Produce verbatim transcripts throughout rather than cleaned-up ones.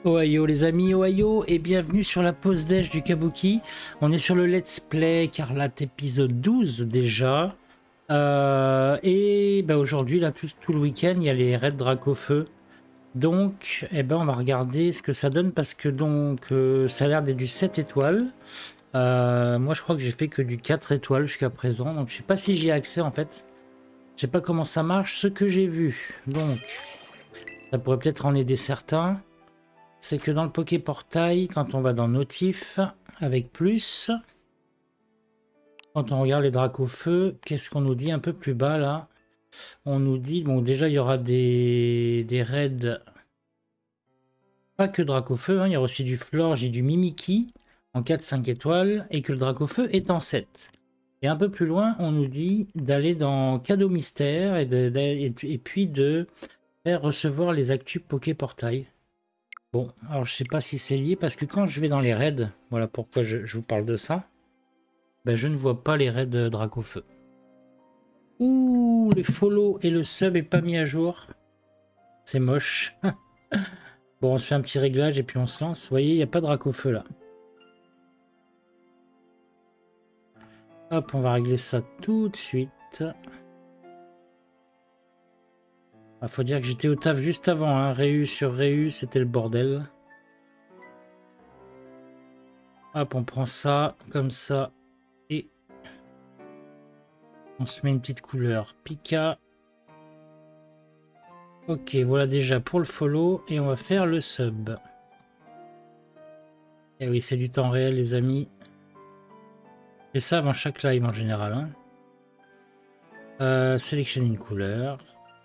Ohio les amis, Ohio et bienvenue sur la pause déj du Kabuki. On est sur le Let's Play Carlath épisode douze déjà. Euh, et bah, aujourd'hui, là, tout, tout le week-end, il y a les raids Dracofeu. Donc, eh ben, on va regarder ce que ça donne parce que donc euh, ça a l'air d'être du sept étoiles. Euh, moi, je crois que j'ai fait que du quatre étoiles jusqu'à présent. Donc, je sais pas si j'y ai accès en fait. Je sais pas comment ça marche. Ce que j'ai vu, donc, ça pourrait peut-être en aider certains. C'est que dans le Poké Portail, quand on va dans Notif, avec plus, quand on regarde les Dracofeu, qu'est-ce qu'on nous dit un peu plus bas là? On nous dit, bon déjà il y aura des, des raids, pas que Dracofeu, hein, il y aura aussi du Florge et du Mimikyu en quatre cinq étoiles, et que le Dracofeu est en sept. Et un peu plus loin, on nous dit d'aller dans Cadeau Mystère et, de, de, et, et puis de faire recevoir les actus Poké Portail. Bon, alors je sais pas si c'est lié parce que quand je vais dans les raids, voilà pourquoi je, je vous parle de ça, ben je ne vois pas les raids Dracofeu. Ouh, les follow et le sub est pas mis à jour. C'est moche. Bon, on se fait un petit réglage et puis on se lance. Vous voyez, il n'y a pas de Dracofeu là. Hop, on va régler ça tout de suite. Il faut dire que j'étais au taf juste avant, hein. Réu sur Réu, c'était le bordel. Hop, on prend ça, comme ça, et on se met une petite couleur Pika. Ok, voilà déjà pour le follow, et on va faire le sub. Et oui, c'est du temps réel, les amis. Et ça avant chaque live en général. Hein. Euh, sélectionner une couleur.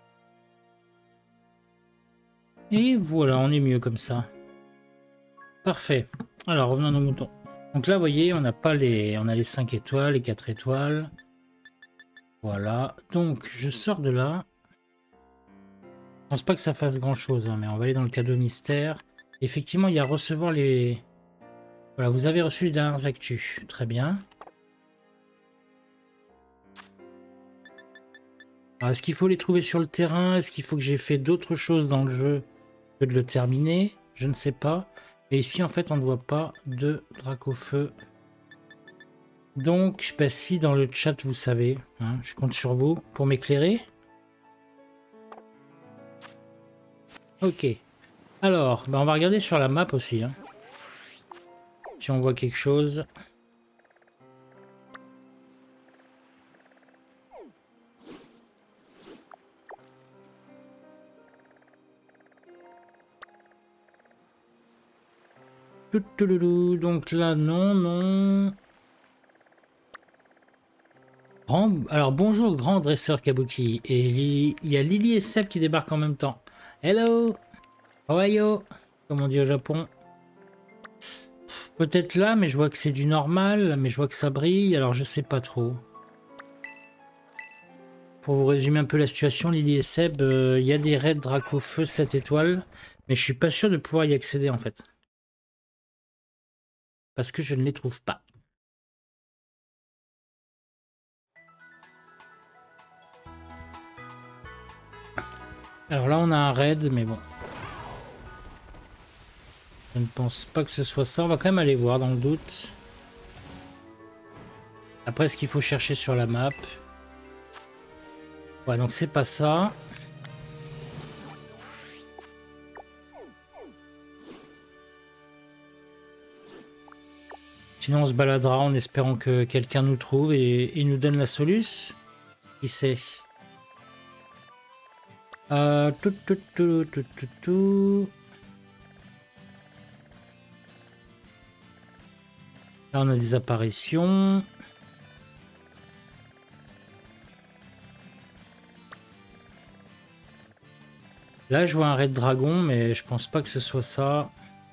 Et voilà, on est mieux comme ça. Parfait. Alors, revenons à nos moutons. Donc là, vous voyez, on n'a pas les... On a les cinq étoiles, les quatre étoiles. Voilà. Donc, je sors de là. Je pense pas que ça fasse grand-chose, hein, mais on va aller dans le cadeau mystère. Effectivement, il y a recevoir les... Voilà, vous avez reçu les dernières actus. Très bien. Est-ce qu'il faut les trouver sur le terrain? Est-ce qu'il faut que j'ai fait d'autres choses dans le jeu que de le terminer? Je ne sais pas. Et ici, en fait, on ne voit pas de Dracofeu. Donc, bah, si dans le chat, vous savez, hein, je compte sur vous pour m'éclairer. Ok. Alors, bah, on va regarder sur la map aussi. Hein, si on voit quelque chose. Donc là, non, non. Grand... Alors, bonjour, grand dresseur Kabuki. Et il y a Lily et Seb qui débarquent en même temps. Hello, Ohio, comme on dit au Japon. Peut-être là, mais je vois que c'est du normal, mais je vois que ça brille, alors je sais pas trop. Pour vous résumer un peu la situation, Lily et Seb, il euh, y a des raids Dracofeu sept étoiles, mais je suis pas sûr de pouvoir y accéder en fait. Parce que je ne les trouve pas. Alors là, on a un raid, mais bon. Je ne pense pas que ce soit ça. On va quand même aller voir dans le doute. Après, ce qu'il faut chercher sur la map. Ouais, donc c'est pas ça. Sinon, on se baladera en espérant que quelqu'un nous trouve et, et nous donne la solution. Qui sait? Euh, tout, tout, tout, tout, tout, tout. Là, on a des apparitions. Là, je vois un raid dragon, mais je pense pas que ce soit ça.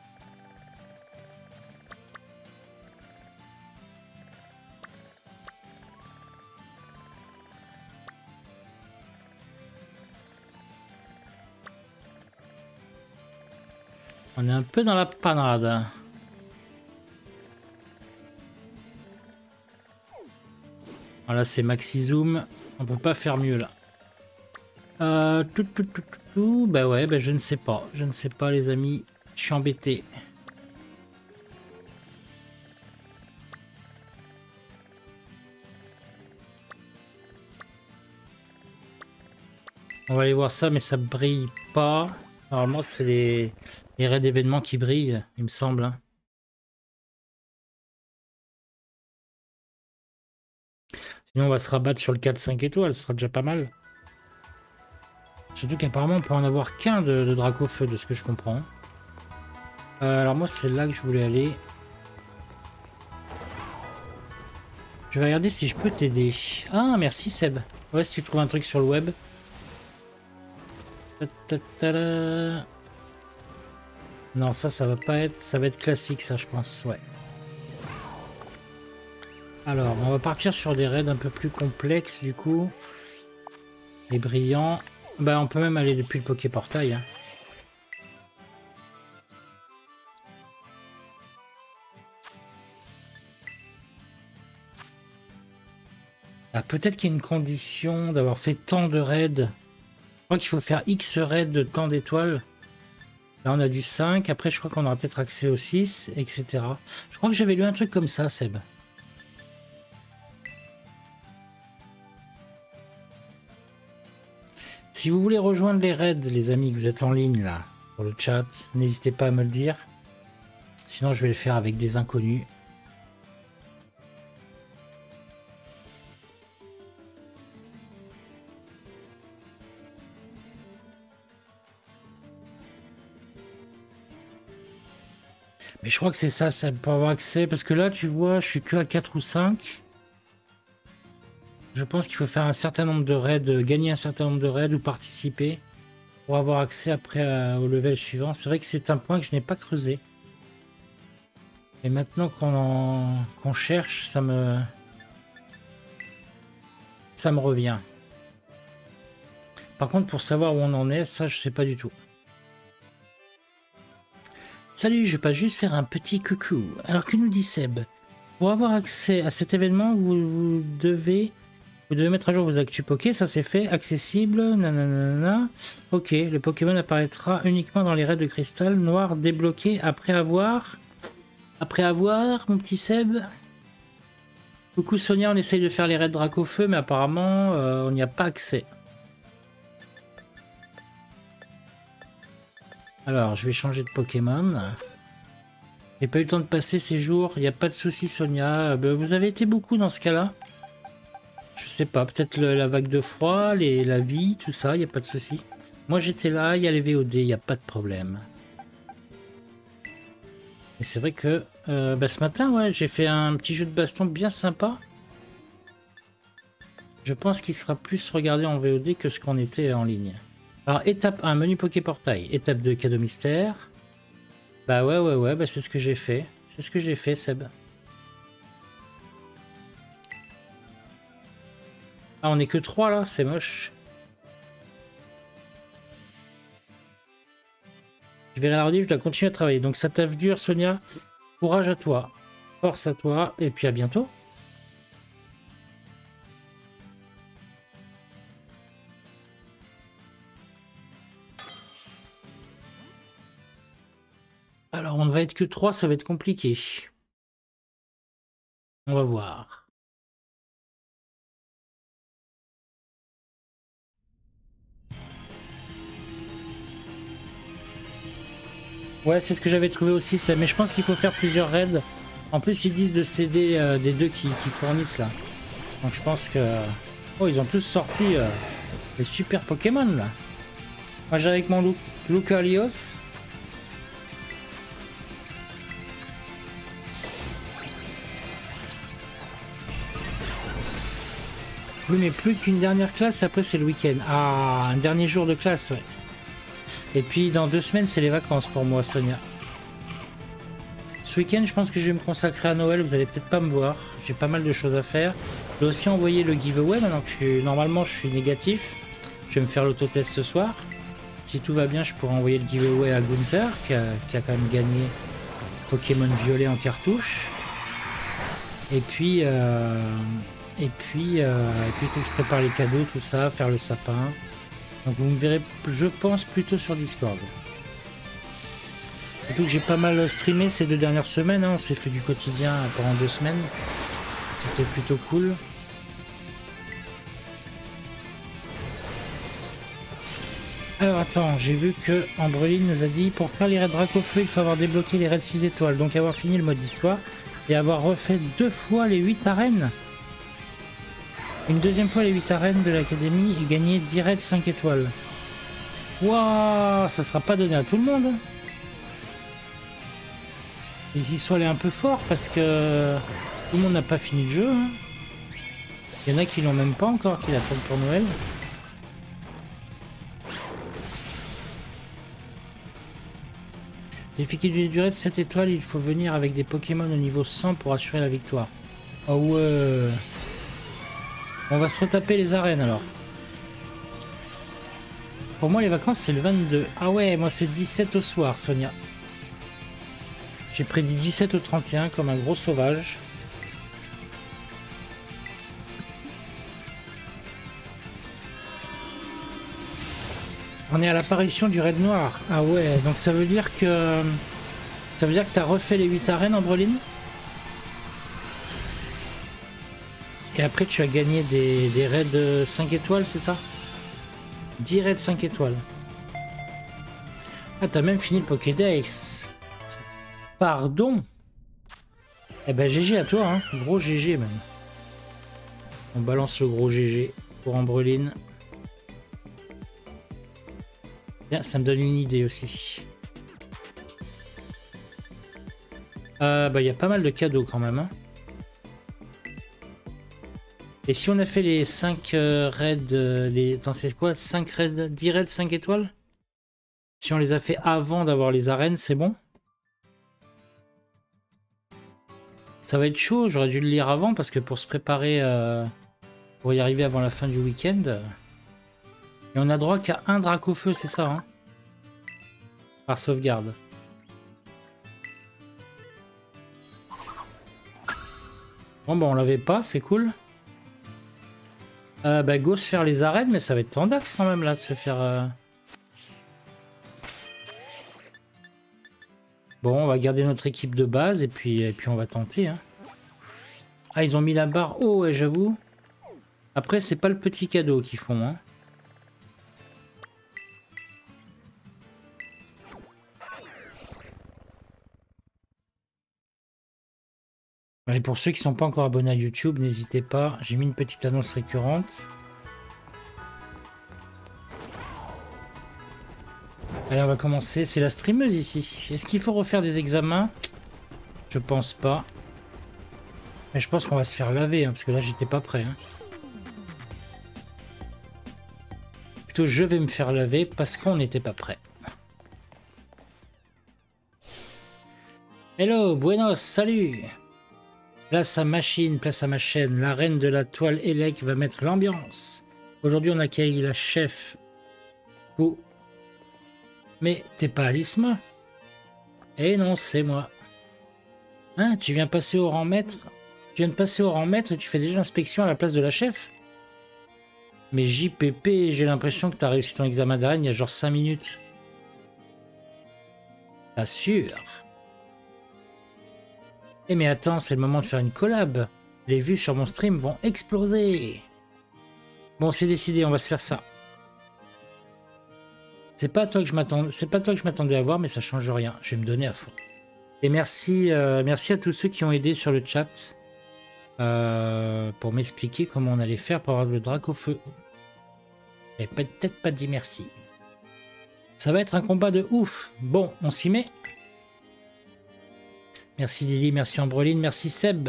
On est un peu dans la panade. Voilà, c'est maxi zoom. On peut pas faire mieux là. Euh, tout, tout, tout, tout, tout. Bah ouais, bah je ne sais pas. Je ne sais pas les amis. Je suis embêté. On va aller voir ça, mais ça brille pas. Normalement, c'est les, les raids d'événements qui brillent, il me semble. Hein. Sinon, on va se rabattre sur le quatre cinq étoiles, ce sera déjà pas mal. Surtout qu'apparemment, on peut en avoir qu'un de, de Dracofeu, de ce que je comprends. Euh, alors moi, c'est là que je voulais aller. Je vais regarder si je peux t'aider. Ah, merci Seb. Ouais, si tu trouves un truc sur le web. Non, ça, ça va pas être... Ça va être classique, ça, je pense. Ouais. Alors, on va partir sur des raids un peu plus complexes, du coup. Les brillants. Bah, on peut même aller depuis le Poképortail. Hein. Ah, peut-être qu'il y a une condition d'avoir fait tant de raids. Je crois qu'il faut faire X raids de tant d'étoiles. Là, on a du cinq. Après, je crois qu'on aura peut-être accès au six, et cetera. Je crois que j'avais lu un truc comme ça, Seb. Si vous voulez rejoindre les raids, les amis, que vous êtes en ligne, là, sur le chat, n'hésitez pas à me le dire. Sinon, je vais le faire avec des inconnus. Mais je crois que c'est ça, ça peut avoir accès. Parce que là, tu vois, je suis que à quatre ou cinq. Je pense qu'il faut faire un certain nombre de raids, gagner un certain nombre de raids ou participer pour avoir accès après à, au level suivant. C'est vrai que c'est un point que je n'ai pas creusé. Et maintenant qu'on qu'on cherche, ça me... ça me revient. Par contre, pour savoir où on en est, ça, je sais pas du tout. Salut, je passe juste faire un petit coucou. Alors que nous dit Seb, pour avoir accès à cet événement, vous, vous devez vous devez mettre à jour vos actus Poké, ça c'est fait, accessible, nanana. Ok, le Pokémon apparaîtra uniquement dans les raids de cristal noir débloqués après avoir... Après avoir, mon petit Seb. Coucou Sonia, on essaye de faire les raids Dracofeu, mais apparemment, euh, on n'y a pas accès. Alors, je vais changer de Pokémon. J'ai pas eu le temps de passer ces jours, il n'y a pas de souci Sonia. Ben, vous avez été beaucoup dans ce cas-là. Je sais pas, peut-être la vague de froid, les, la vie, tout ça, il n'y a pas de souci. Moi j'étais là, il y a les V O D, il n'y a pas de problème. Et c'est vrai que euh, bah, ce matin, ouais, j'ai fait un petit jeu de baston bien sympa. Je pense qu'il sera plus regardé en V O D que ce qu'on était en ligne. Alors, étape un, menu Poképortail. Étape deux, cadeau mystère. Bah ouais, ouais, ouais, bah c'est ce que j'ai fait. C'est ce que j'ai fait, Seb. Ah, on est que trois là, c'est moche. Je verrai la rediff, je dois continuer à travailler. Donc ça taffe dur, Sonia. Courage à toi. Force à toi. Et puis à bientôt. Alors, on ne va être que trois, ça va être compliqué. On va voir. Ouais, c'est ce que j'avais trouvé aussi, ça. Mais je pense qu'il faut faire plusieurs raids. En plus, ils disent de céder euh, des deux qui, qui fournissent là. Donc je pense que... Oh, ils ont tous sorti euh, les super Pokémon là. Moi j'ai avec mon Lu Lucalios. Oui, mais plus qu'une dernière classe, après c'est le week-end. Ah, un dernier jour de classe, ouais. Et puis dans deux semaines, c'est les vacances pour moi, Sonia. Ce week-end, je pense que je vais me consacrer à Noël. Vous allez peut-être pas me voir. J'ai pas mal de choses à faire. Je vais aussi envoyer le giveaway maintenant que je suis... Normalement, je suis négatif. Je vais me faire l'autotest ce soir. Si tout va bien, je pourrai envoyer le giveaway à Gunther, qui a, qui a quand même gagné Pokémon Violet en cartouche. Et puis... Euh... Et puis, euh... Et puis, il faut que je prépare les cadeaux, tout ça, faire le sapin. Donc vous me verrez, je pense, plutôt sur Discord. Surtout que j'ai pas mal streamé ces deux dernières semaines, hein. On s'est fait du quotidien pendant deux semaines. C'était plutôt cool. Alors attends, j'ai vu que Ambreline nous a dit pour faire les raids Dracofeu, il faut avoir débloqué les raids six étoiles, donc avoir fini le mode histoire et avoir refait deux fois les huit arènes. Une deuxième fois les huit arènes de l'académie et gagner dix raids cinq étoiles. Waouh, ça sera pas donné à tout le monde. Ils y sont allés un peu fort parce que tout le monde n'a pas fini le jeu. Hein. Il y en a qui l'ont même pas encore, qui l'attendent pour Noël. Difficulté du raid sept étoiles, il faut venir avec des Pokémon au niveau cent pour assurer la victoire. Oh ouais. On va se retaper les arènes alors. Pour moi les vacances c'est le vingt-deux. Ah ouais, moi c'est dix-sept au soir, Sonia. J'ai prédit dix-sept au trente et un comme un gros sauvage. On est à l'apparition du raid noir. Ah ouais, donc ça veut dire que... Ça veut dire que tu as refait les huit arènes, Ambreline. Et après tu as gagné des, des raids cinq étoiles, c'est ça? dix raids cinq étoiles. Ah, t'as même fini le Pokédex. Pardon. Eh ben G G à toi, hein. Gros G G même. On balance le gros G G pour Ambreline. Bien, ça me donne une idée aussi. Euh, bah, il y a pas mal de cadeaux quand même. Hein. Et si on a fait les cinq euh, raids, euh, les... Attends, c'est quoi cinq raids, dix raids cinq étoiles? Si on les a fait avant d'avoir les arènes, c'est bon? Ça va être chaud, j'aurais dû le lire avant parce que pour se préparer, euh, pour y arriver avant la fin du week-end... Euh... Et on a droit qu'à un Dracofeu, c'est ça, hein? Par sauvegarde. Bon, bah on l'avait pas, c'est cool. Euh, bah go se faire les arènes, mais ça va être tendax quand même là de se faire... Euh... Bon, on va garder notre équipe de base et puis, et puis on va tenter. Hein. Ah, ils ont mis la barre haut, ouais, j'avoue. Après, c'est pas le petit cadeau qu'ils font, hein. Et pour ceux qui ne sont pas encore abonnés à YouTube, n'hésitez pas, j'ai mis une petite annonce récurrente. Allez, on va commencer. C'est la streameuse ici. Est-ce qu'il faut refaire des examens? Je pense pas. Mais je pense qu'on va se faire laver, hein, parce que là, j'étais pas prêt. Hein. Plutôt, je vais me faire laver parce qu'on n'était pas prêt. Hello, buenos, salut! Place à machine, place à ma chaîne, la reine de la toile Elec va mettre l'ambiance. Aujourd'hui on accueille la chef. Oh. Mais t'es pas Alisma? Eh non, c'est moi. Hein, tu viens passer au rang maître? Tu viens de passer au rang maître et tu fais déjà l'inspection à la place de la chef? Mais J P P, j'ai l'impression que t'as réussi ton examen d'arène il y a genre cinq minutes. T'assures? Eh mais attends, c'est le moment de faire une collab. Les vues sur mon stream vont exploser. Bon, c'est décidé, on va se faire ça. C'est pas toi que je m'attendais, c'est pas toi que je m'attendais à voir, mais ça change rien. Je vais me donner à fond. Et merci, euh, merci à tous ceux qui ont aidé sur le chat euh, pour m'expliquer comment on allait faire pour avoir le Dracofeu. J'ai peut-être pas dit merci. Ça va être un combat de ouf. Bon, on s'y met. Merci Lily, merci Ambreline, merci Seb.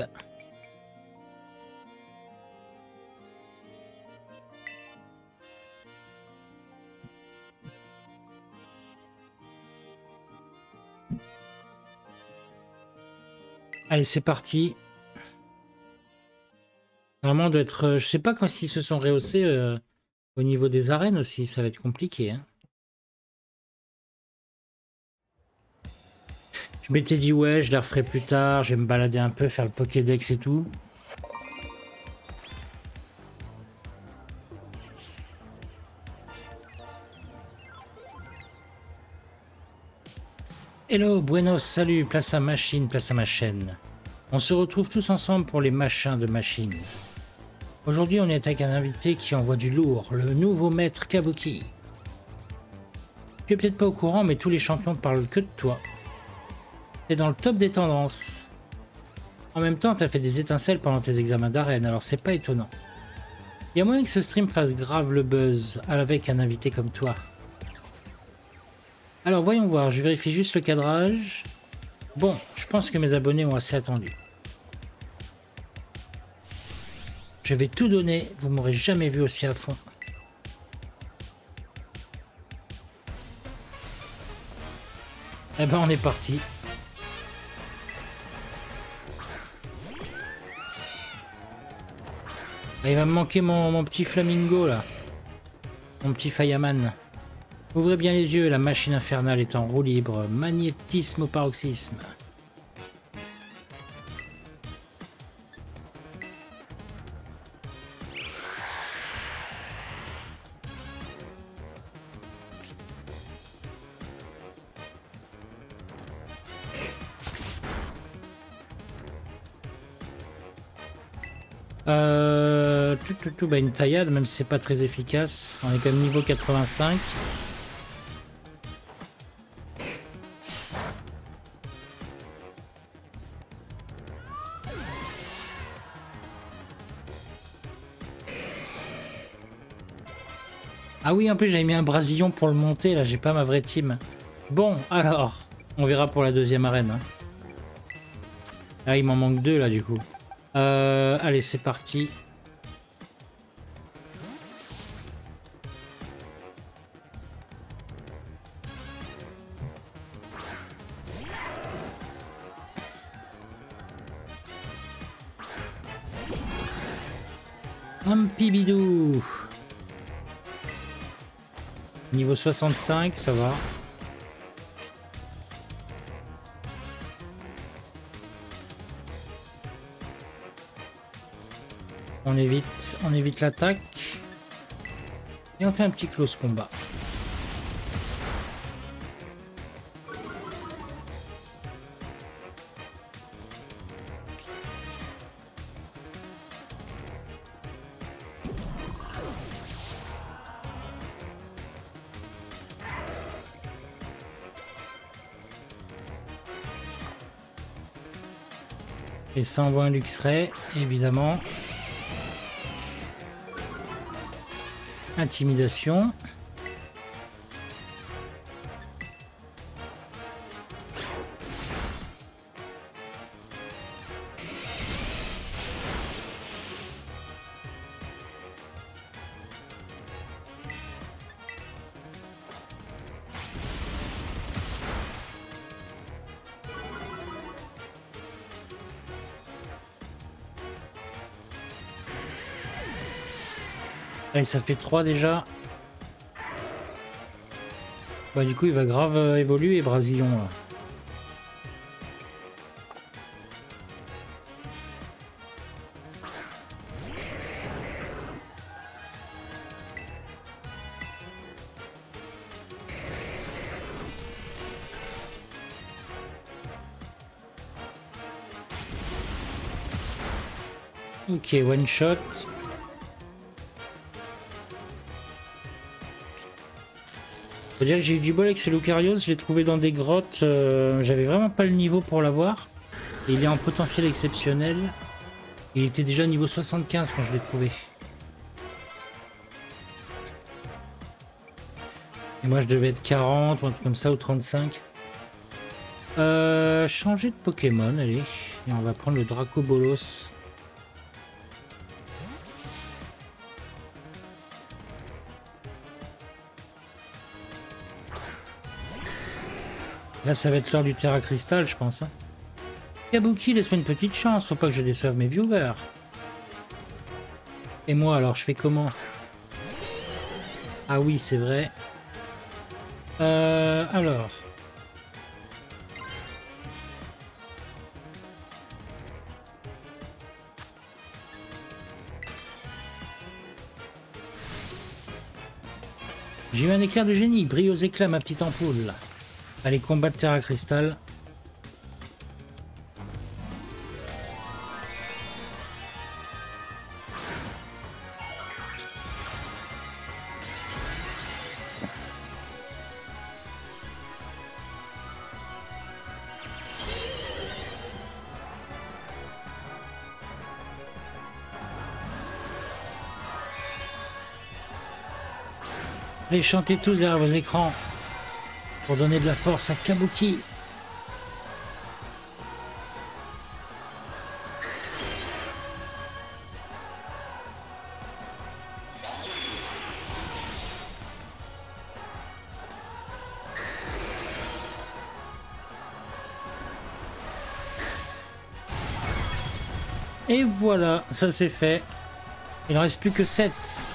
Allez, c'est parti. Normalement, doit être. Je sais pas quand ils se sont rehaussés euh, au niveau des arènes aussi, ça va être compliqué. Hein. Je m'étais dit, ouais, je les referai plus tard, je vais me balader un peu, faire le Pokédex et tout. Hello, buenos, salut, place à machine, place à ma chaîne. On se retrouve tous ensemble pour les machins de machine. Aujourd'hui, on est avec un invité qui envoie du lourd, le nouveau maître Kabuki. Tu es peut-être pas au courant, mais tous les champions ne parlent que de toi. T'es dans le top des tendances. En même temps, t'as fait des étincelles pendant tes examens d'arène, alors c'est pas étonnant. Il y a moyen que ce stream fasse grave le buzz avec un invité comme toi. Alors voyons voir, je vérifie juste le cadrage. Bon, je pense que mes abonnés ont assez attendu. Je vais tout donner, vous m'aurez jamais vu aussi à fond. Eh ben on est parti. Ah, il va me manquer mon, mon petit flamingo là. Mon petit fireman. Ouvrez bien les yeux, la machine infernale est en roue libre. Magnétisme au paroxysme. Euh, tout, tout, tout, bah une taillade, même si c'est pas très efficace. On est quand même niveau quatre-vingt-cinq. Ah oui, en plus j'avais mis un brasillon pour le monter, là j'ai pas ma vraie team. Bon, alors, on verra pour la deuxième arène. Hein. Ah, il m'en manque deux là du coup. Euh, allez, c'est parti. Un pibidou. Niveau soixante-cinq, ça va. On évite, on évite l'attaque. Et on fait un petit close combat. Et ça envoie un Luxray, évidemment. Intimidation. Allez, ça fait trois déjà. Bah du coup il va grave euh, évoluer Brasillon là. Ok, one shot. Faut dire que j'ai eu du bol avec ce Lucarios, je l'ai trouvé dans des grottes, euh, j'avais vraiment pas le niveau pour l'avoir. Et il est en potentiel exceptionnel. Il était déjà niveau soixante-quinze quand je l'ai trouvé. Et moi je devais être quarante ou un truc comme ça, ou trente-cinq. Euh, changer de Pokémon, allez. Et on va prendre le Dracobolos. Là, ça va être l'heure du Terra Cristal, je pense. Hein. Kabuki, laisse-moi une petite chance, faut pas que je déçoive mes viewers. Et moi, alors, je fais comment? Ah oui, c'est vrai. Euh, alors... J'ai eu un éclair de génie, brille aux éclats ma petite ampoule. Allez, combat de Terra Cristal. Allez, chantez tous derrière vos écrans pour donner de la force à Kabuki. Et voilà, ça c'est fait. Il ne reste plus que sept.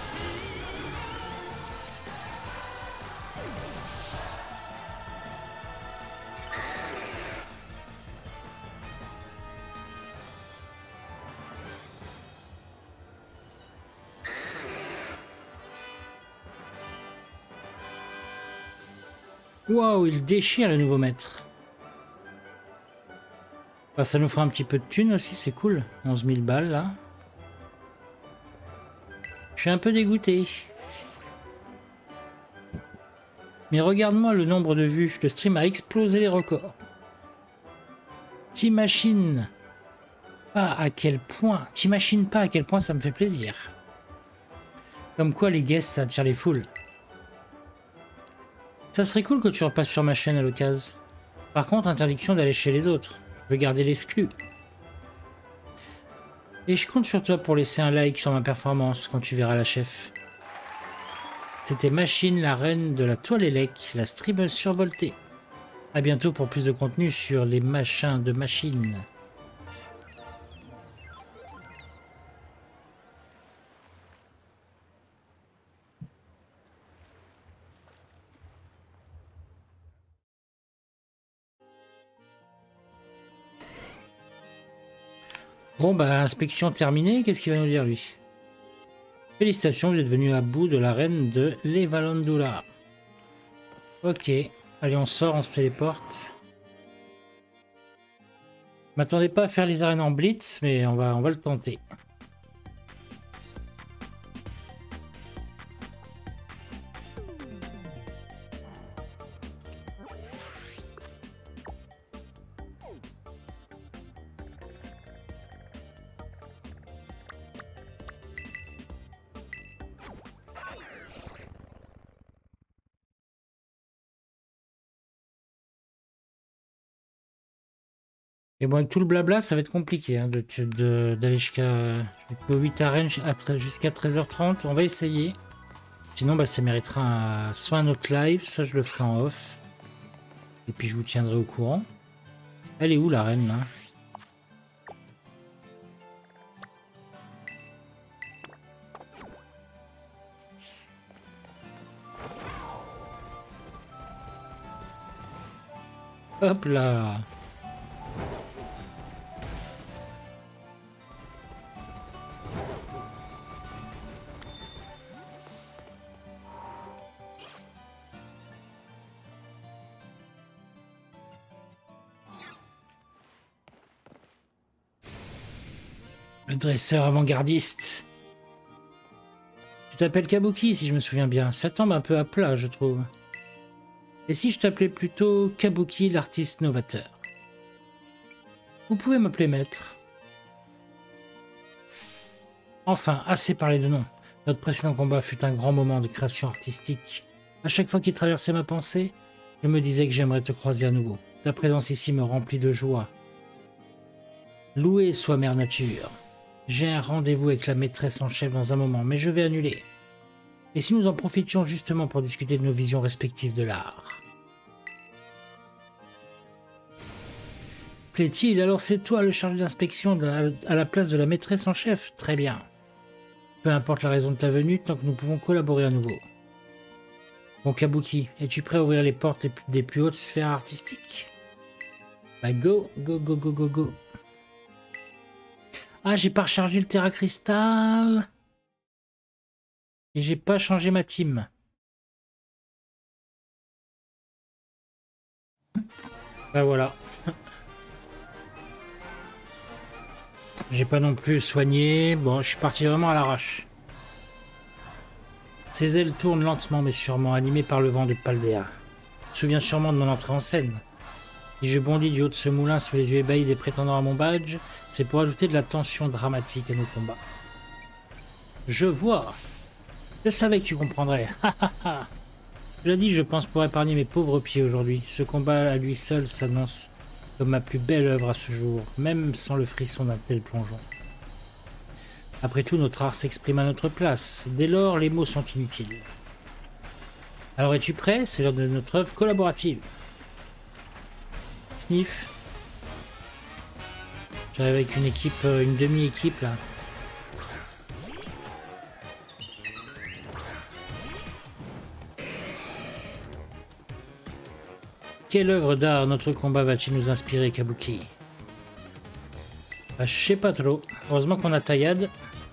Waouh, il déchire le nouveau maître. Bah, ça nous fera un petit peu de thunes aussi, c'est cool. onze mille balles là. Je suis un peu dégoûté. Mais regarde-moi le nombre de vues. Le stream a explosé les records. T'imagines pas à quel point... T'imagines pas à quel point ça me fait plaisir. Comme quoi les guests ça attire les foules. Ça serait cool que tu repasses sur ma chaîne à l'occasion. Par contre, interdiction d'aller chez les autres. Je veux garder l'exclu. Et je compte sur toi pour laisser un like sur ma performance quand tu verras la chef. C'était Machine, la reine de la toile élec, la streameuse survoltée. A bientôt pour plus de contenu sur les machins de Machine. Bon bah inspection terminée, qu'est-ce qu'il va nous dire lui? Félicitations, vous êtes venu à bout de la reine de l'Evalandula. Ok, allez on sort, on se téléporte. M'attendez pas à faire les arènes en blitz, mais on va, on va le tenter. Et bon, avec tout le blabla, ça va être compliqué hein, d'aller de, de, jusqu'à huit arènes jusqu'à treize heures trente. On va essayer. Sinon, bah, ça méritera un, soit un autre live, soit je le ferai en off. Et puis je vous tiendrai au courant. Elle est où la reine là? Hop là! Le dresseur avant-gardiste. Tu t'appelles Kabuki si je me souviens bien. Ça tombe un peu à plat, je trouve. Et si je t'appelais plutôt Kabuki, l'artiste novateur? Vous pouvez m'appeler maître. Enfin, assez parlé de nom. Notre précédent combat fut un grand moment de création artistique. À chaque fois qu'il traversait ma pensée, je me disais que j'aimerais te croiser à nouveau. Ta présence ici me remplit de joie. Loué soit Mère Nature. J'ai un rendez-vous avec la maîtresse en chef dans un moment, mais je vais annuler. Et si nous en profitions justement pour discuter de nos visions respectives de l'art? Plaît-il, alors c'est toi le chargé d'inspection à la place de la maîtresse en chef? Très bien. Peu importe la raison de ta venue, tant que nous pouvons collaborer à nouveau. Bon Kabuki, es-tu prêt à ouvrir les portes des plus hautes sphères artistiques? Bah go, go, go, go, go, go. Ah, j'ai pas rechargé le Terra Cristal. Et j'ai pas changé ma team. Bah voilà. J'ai pas non plus soigné. Bon, je suis parti vraiment à l'arrache. Ses ailes tournent lentement mais sûrement, animées par le vent de Paldea. Je me souviens sûrement de mon entrée en scène. Si je bondis du haut de ce moulin sous les yeux ébahis des prétendants à mon badge, c'est pour ajouter de la tension dramatique à nos combats. Je vois. Je savais que tu comprendrais. Je l'ai dit, je pense pour épargner mes pauvres pieds aujourd'hui. Ce combat à lui seul s'annonce comme ma plus belle œuvre à ce jour, même sans le frisson d'un tel plongeon. Après tout, notre art s'exprime à notre place. Dès lors, les mots sont inutiles. Alors es-tu prêt? C'est l'heure de notre œuvre collaborative. Sniff. J'arrive avec une équipe, une demi-équipe là. Quelle œuvre d'art notre combat va-t-il nous inspirer, Kabuki? Bah, je sais pas trop. Heureusement qu'on a Taillade.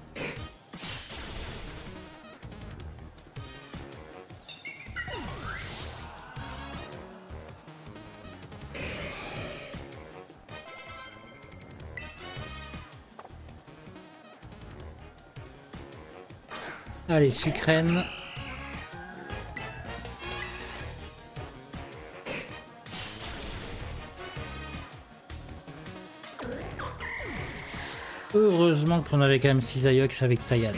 Allez, sucrène. Heureusement qu'on avait quand même Cisaiox avec Taillade.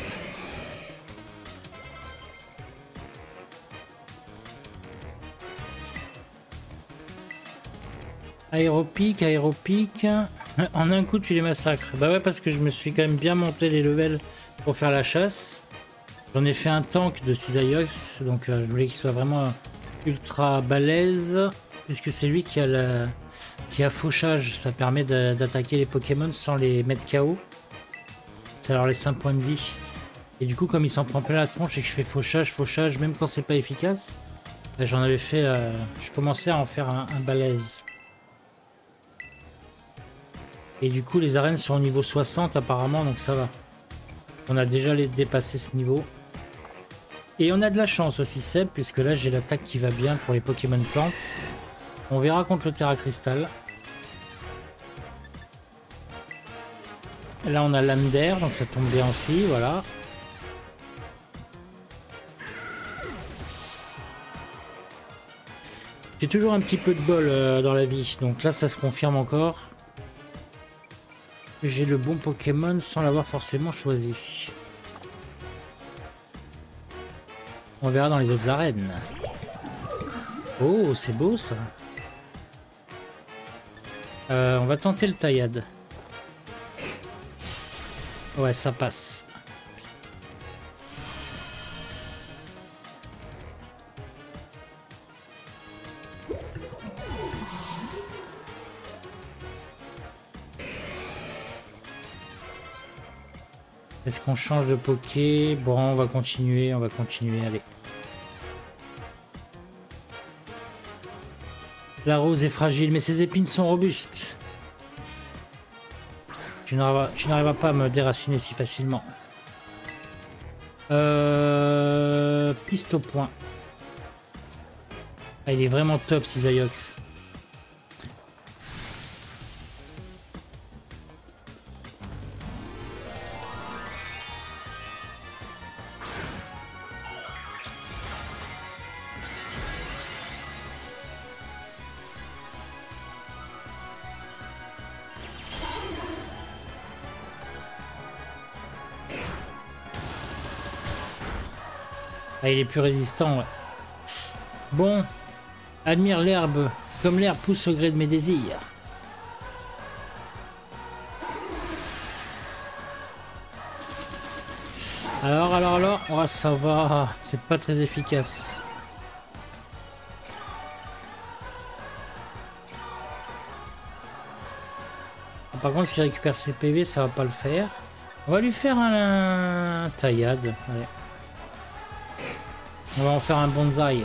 Aéropique, aéropique. En un coup, tu les massacres. Bah ouais, parce que je me suis quand même bien monté les levels pour faire la chasse. J'en ai fait un tank de Cisaiox, donc euh, je voulais qu'il soit vraiment ultra balèze, puisque c'est lui qui a la... qui a fauchage. Ça permet d'attaquer les Pokémon sans les mettre K O. Ça leur laisse un point de vie. Et du coup, comme il s'en prend plein la tronche et que je fais fauchage, fauchage, même quand c'est pas efficace, bah, j'en avais fait... Euh... je commençais à en faire un, un balèze. Et du coup, les arènes sont au niveau soixante apparemment, donc ça va. On a déjà les dépassé ce niveau. Et on a de la chance aussi, Seb, puisque là j'ai l'attaque qui va bien pour les Pokémon plantes. On verra contre le Terra Crystal. Là on a l'âme d'air, donc ça tombe bien aussi, voilà. J'ai toujours un petit peu de bol euh, dans la vie, donc là ça se confirme encore. J'ai le bon Pokémon sans l'avoir forcément choisi. On verra dans les autres arènes. Oh, c'est beau ça. Euh, on va tenter le Taillade. Ouais, ça passe. Est-ce qu'on change de Poké? Bon, on va continuer, on va continuer, allez. La rose est fragile, mais ses épines sont robustes. Tu n'arriveras pas à me déraciner si facilement. Euh... Piste au point. Ah, il est vraiment top, Cisaiox. Ah, il est plus résistant, ouais. Bon, admire l'herbe, comme l'herbe pousse au gré de mes désirs. Alors, alors, alors, oh, ça va, c'est pas très efficace. Par contre, s'il récupère ses P V, ça va pas le faire. On va lui faire un, un taillade. Allez. On va en faire un bonsaï.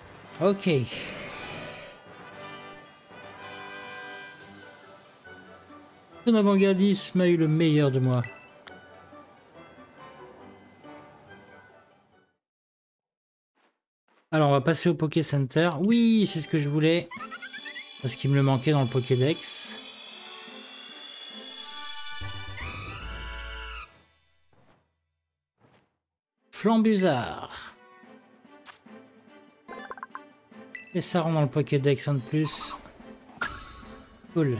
Ok. Ton avant-gardisme a eu le meilleur de moi. Alors, on va passer au Poké Center. Oui, c'est ce que je voulais. Parce qu'il me le manquait dans le Pokédex. Flambuzard. Et ça rentre dans le Pokédex un de plus. Cool.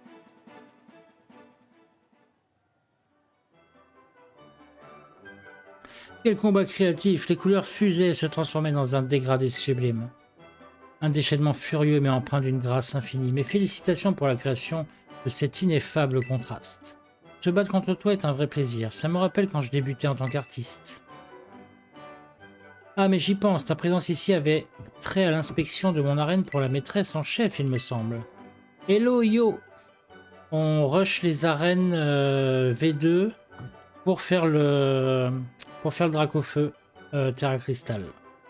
Quel combat créatif! Les couleurs fusaient et se transformaient dans un dégradé sublime. Un déchaînement furieux mais empreint d'une grâce infinie. Mes félicitations pour la création de cet ineffable contraste. Se battre contre toi est un vrai plaisir. Ça me rappelle quand je débutais en tant qu'artiste. Ah mais j'y pense, ta présence ici avait trait à l'inspection de mon arène pour la maîtresse en chef, il me semble. Hello yo! On rush les arènes euh, V deux pour faire le pour faire le Dracofeu euh, Terra Cristal.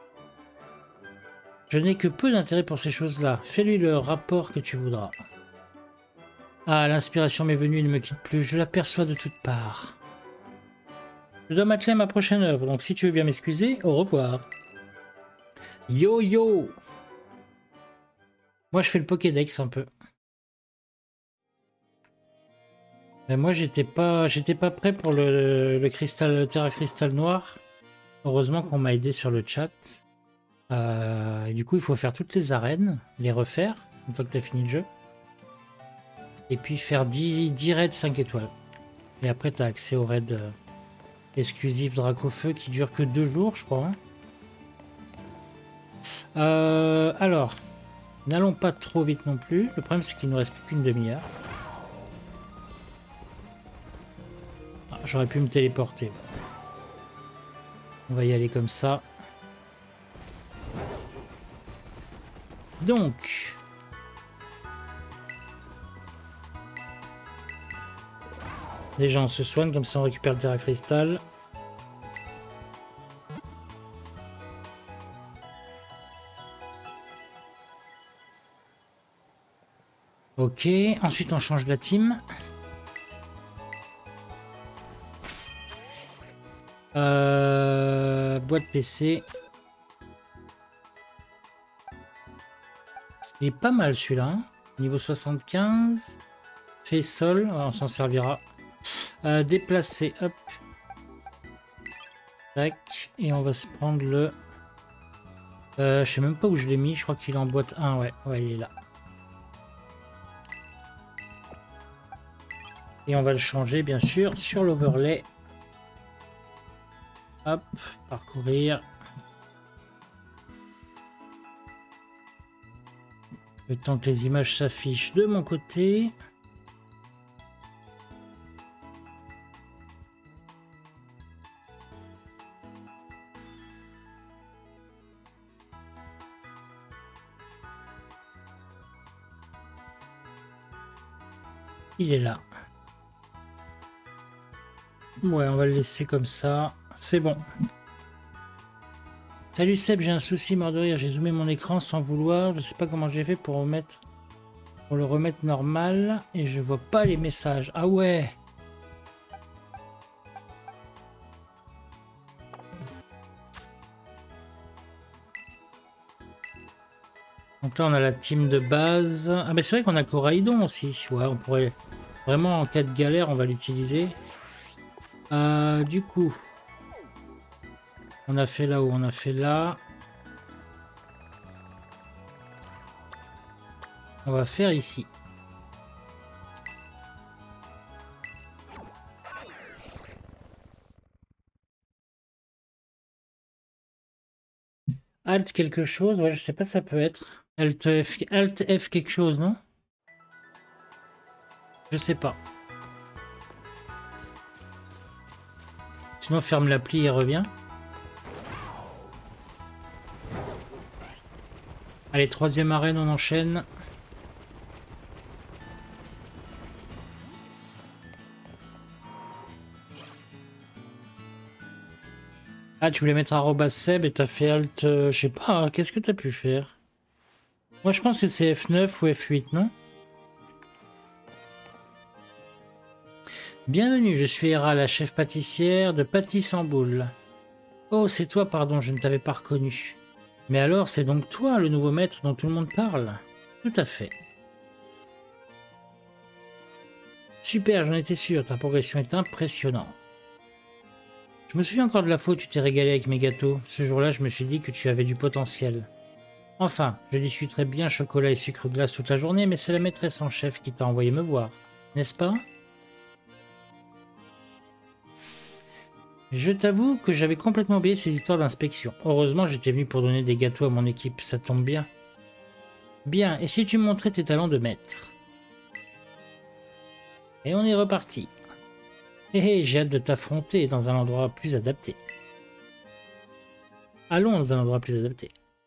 Je n'ai que peu d'intérêt pour ces choses-là. Fais-lui le rapport que tu voudras. Ah, l'inspiration m'est venue et ne me quitte plus. Je l'aperçois de toutes parts. Je dois m'atteler à ma prochaine œuvre, donc si tu veux bien m'excuser, au revoir. Yo yo! Moi je fais le Pokédex un peu. Mais moi j'étais pas j'étais pas prêt pour le, le cristal le Terra Cristal noir. Heureusement qu'on m'a aidé sur le chat. Euh, et du coup il faut faire toutes les arènes, les refaire une fois que tu as fini le jeu. Et puis faire dix, dix raids cinq étoiles. Et après tu as accès aux raids euh, exclusifs Dracofeu qui durent que deux jours je crois. Hein. Euh, alors, n'allons pas trop vite non plus. Le problème c'est qu'il ne nous reste plus qu'une demi-heure. Ah, j'aurais pu me téléporter. On va y aller comme ça. Donc, déjà on se soigne, comme ça on récupère le Terra Cristal. Ok, ensuite on change la team. Euh, boîte P C. Il est pas mal celui-là. Hein. Niveau soixante-quinze. Fait sol, on s'en servira. Euh, déplacer, hop. Tac. Et on va se prendre le... Euh, je sais même pas où je l'ai mis, je crois qu'il est en boîte un, ouais. Ouais, il est là. Et on va le changer, bien sûr, sur l'overlay. Hop, parcourir. Le temps que les images s'affichent de mon côté. Il est là. Ouais, on va le laisser comme ça. C'est bon. Salut Seb, j'ai un souci mort de rire. J'ai zoomé mon écran sans vouloir. Je sais pas comment j'ai fait pour remettre, pour le remettre normal et je vois pas les messages. Ah ouais. Donc là on a la team de base. Ah mais c'est vrai qu'on a Coraidon aussi. Ouais, on pourrait vraiment en cas de galère on va l'utiliser. Euh, du coup, on a fait là où on a fait là. On va faire ici. Alt quelque chose, ouais, je sais pas, ça peut être. Alt F, Alt F quelque chose, non? Je sais pas. Sinon, ferme l'appli et revient. Allez, troisième arène, on enchaîne. Ah, tu voulais mettre arobase Seb et t'as fait Alt... Euh, je sais pas, qu'est-ce que t'as pu faire? Moi, je pense que c'est F neuf ou F huit, non? Bienvenue, je suis Hera, la chef pâtissière de Pâtisse en Boule. Oh, c'est toi, pardon, je ne t'avais pas reconnu. Mais alors, c'est donc toi, le nouveau maître dont tout le monde parle? Tout à fait. Super, j'en étais sûr, ta progression est impressionnante. Je me souviens encore de la fois où tu t'es régalé avec mes gâteaux. Ce jour-là, je me suis dit que tu avais du potentiel. Enfin, je discuterai bien chocolat et sucre glace toute la journée, mais c'est la maîtresse en chef qui t'a envoyé me voir, n'est-ce pas? Je t'avoue que j'avais complètement oublié ces histoires d'inspection. Heureusement, j'étais venu pour donner des gâteaux à mon équipe, ça tombe bien. Bien, et si tu me montrais tes talents de maître? Et on est reparti. Hé hé, j'ai hâte de t'affronter dans un endroit plus adapté. Allons dans un endroit plus adapté.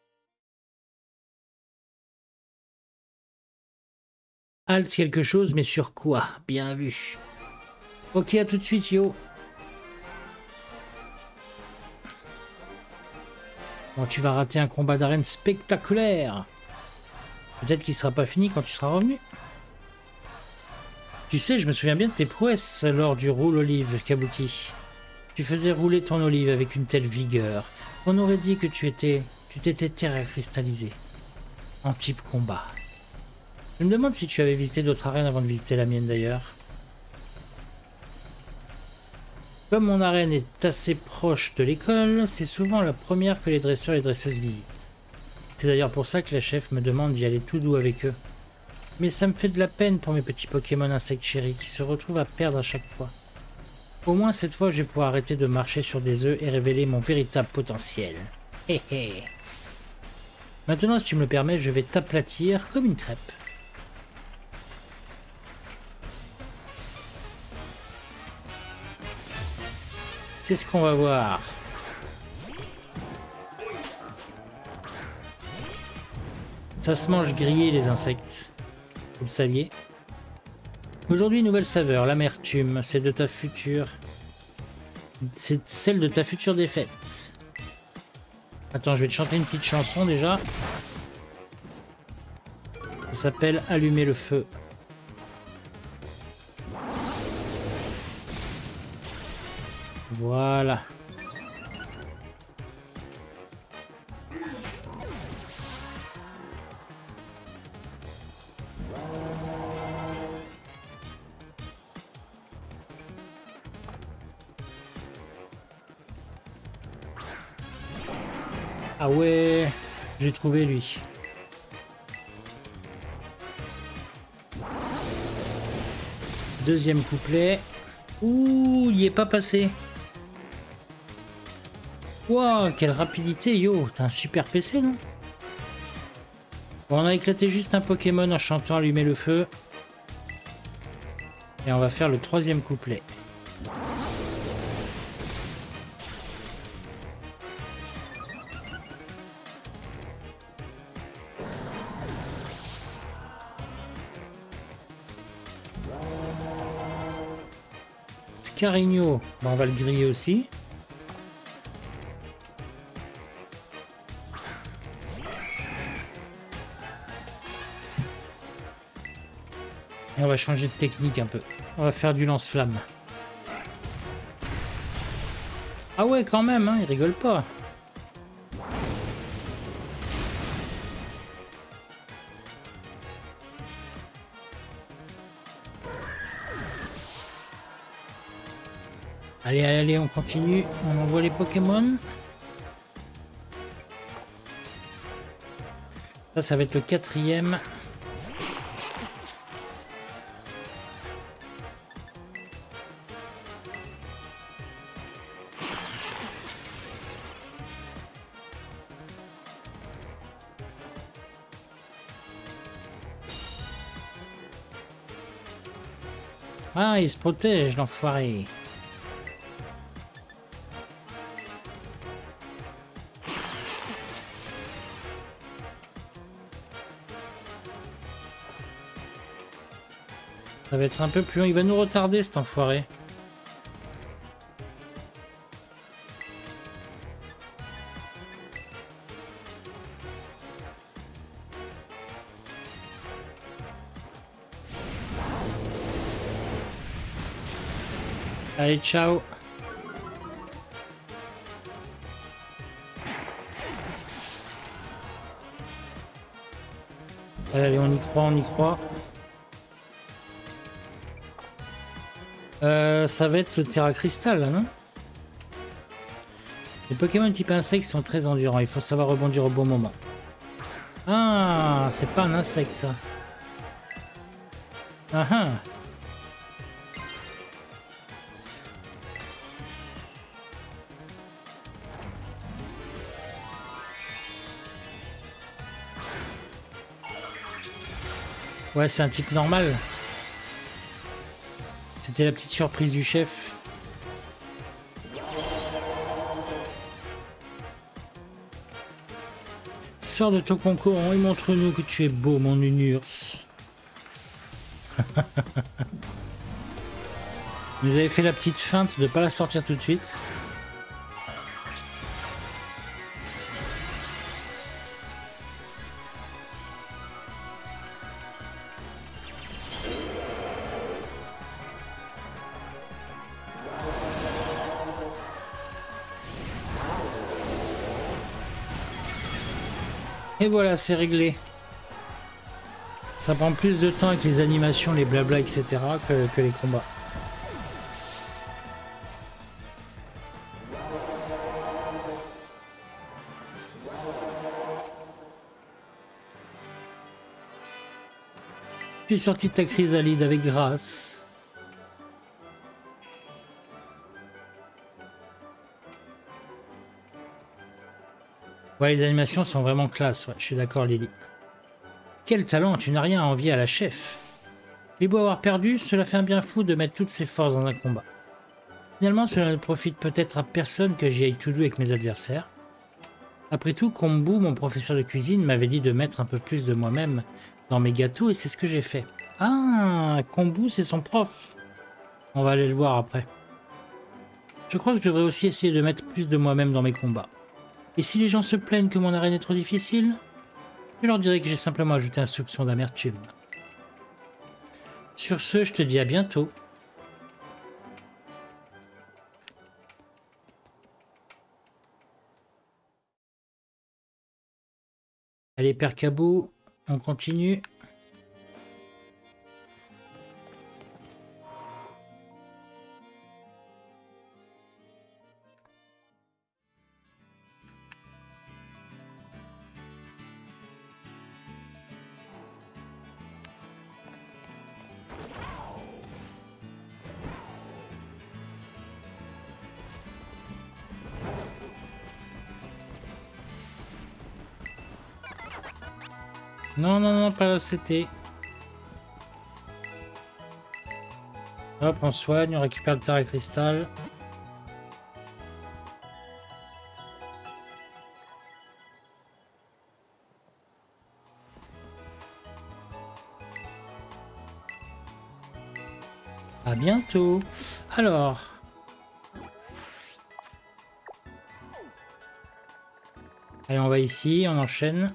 Halte quelque chose, mais sur quoi? Bien vu. Ok, à tout de suite, yo. Bon, tu vas rater un combat d'arène spectaculaire. Peut-être qu'il sera pas fini quand tu seras revenu. Tu sais, je me souviens bien de tes prouesses lors du roule olive, Kabuki. Tu faisais rouler ton olive avec une telle vigueur. On aurait dit que tu étais, tu t'étais terre cristallisé. En type combat. Je me demande si tu avais visité d'autres arènes avant de visiter la mienne d'ailleurs. Comme mon arène est assez proche de l'école, c'est souvent la première que les dresseurs et les dresseuses visitent. C'est d'ailleurs pour ça que la chef me demande d'y aller tout doux avec eux. Mais ça me fait de la peine pour mes petits Pokémon insectes chéris qui se retrouvent à perdre à chaque fois. Au moins cette fois je vais pouvoir arrêter de marcher sur des œufs et révéler mon véritable potentiel. Hé hé. Maintenant si tu me le permets, je vais t'aplatir comme une crêpe. C'est ce qu'on va voir. Ça se mange grillé les insectes. Vous le saviez? Aujourd'hui, nouvelle saveur, l'amertume. C'est de ta future... C'est celle de ta future défaite. Attends, je vais te chanter une petite chanson déjà. Ça s'appelle Allumer le feu. Voilà. Ah ouais, j'ai trouvé lui. Deuxième couplet. Ouh, il n'y est pas passé. Wow, quelle rapidité, yo. T'as un super P C, non? Bon, on a éclaté juste un Pokémon en chantant Allumer le feu. Et on va faire le troisième couplet. Scarigno, bon, on va le griller aussi. Et on va changer de technique un peu. On va faire du lance-flamme. Ah ouais, quand même, hein, il rigole pas. Allez, allez, on continue. On envoie les Pokémon. Ça, ça va être le quatrième. Ah, il se protège, l'enfoiré. Ça va être un peu plus long. Il va nous retarder, cet enfoiré. Allez, ciao. Allez, on y croit, on y croit. Euh, ça va être le Terra Cristal, là, non? Les Pokémon type insectes sont très endurants. Il faut savoir rebondir au bon moment. Ah, c'est pas un insecte, ça. Ah ah. Ouais, c'est un type normal. C'était la petite surprise du chef. Sors de ton concours et montre-nous que tu es beau, mon Unurs. Vous avez fait la petite feinte de ne pas la sortir tout de suite. Et voilà, c'est réglé. Ça prend plus de temps avec les animations, les blabla, et cetera que, que les combats. Tu es sorti de ta chrysalide avec grâce. Ouais, les animations sont vraiment classe, ouais, je suis d'accord Lily. Quel talent, tu n'as rien à envier à la chef. J'ai beau avoir perdu, cela fait un bien fou de mettre toutes ses forces dans un combat. Finalement, cela ne profite peut-être à personne que j'y aille tout doux avec mes adversaires. Après tout, Kombu, mon professeur de cuisine, m'avait dit de mettre un peu plus de moi-même dans mes gâteaux et c'est ce que j'ai fait. Ah, Kombu, c'est son prof. On va aller le voir après. Je crois que je devrais aussi essayer de mettre plus de moi-même dans mes combats. Et si les gens se plaignent que mon arène est trop difficile, je leur dirai que j'ai simplement ajouté un soupçon d'amertume. Sur ce, je te dis à bientôt. Allez, Père Cabot, on continue. Non, non, non, pas la C T. Hop, on soigne, on récupère le Terra Cristal. À bientôt. Alors. Allez, on va ici, on enchaîne.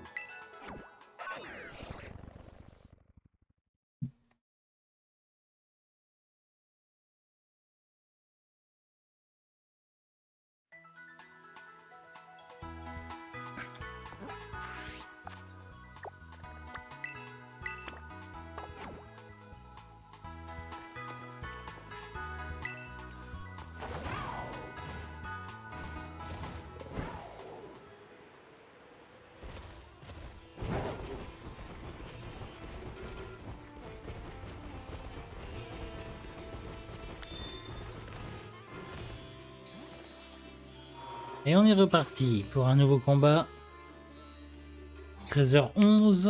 Et on est reparti pour un nouveau combat. treize heures onze.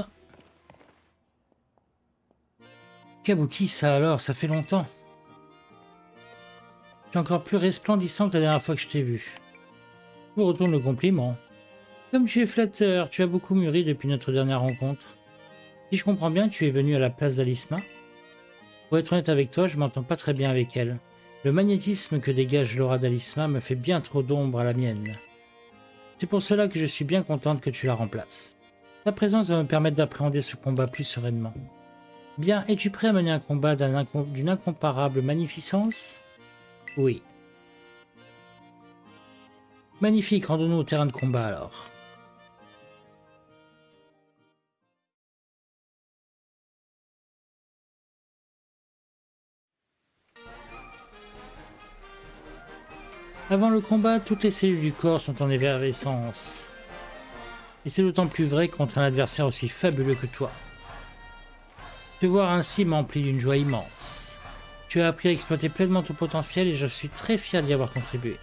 Kabuki, ça alors, ça fait longtemps. Tu es encore plus resplendissant que la dernière fois que je t'ai vu. Je vous retourne le compliment. Comme tu es flatteur, tu as beaucoup mûri depuis notre dernière rencontre. Si je comprends bien, tu es venu à la place d'Alisma. Pour être honnête avec toi, je m'entends pas très bien avec elle. Le magnétisme que dégage l'aura d'Alisma me fait bien trop d'ombre à la mienne. C'est pour cela que je suis bien contente que tu la remplaces. Ta présence va me permettre d'appréhender ce combat plus sereinement. Bien, es-tu prêt à mener un combat d'une incomparable magnificence? Oui. Magnifique, rendons-nous au terrain de combat alors. Avant le combat, toutes les cellules du corps sont en effervescence. Et c'est d'autant plus vrai contre un adversaire aussi fabuleux que toi. Te voir ainsi m'emplit d'une joie immense. Tu as appris à exploiter pleinement ton potentiel et je suis très fier d'y avoir contribué.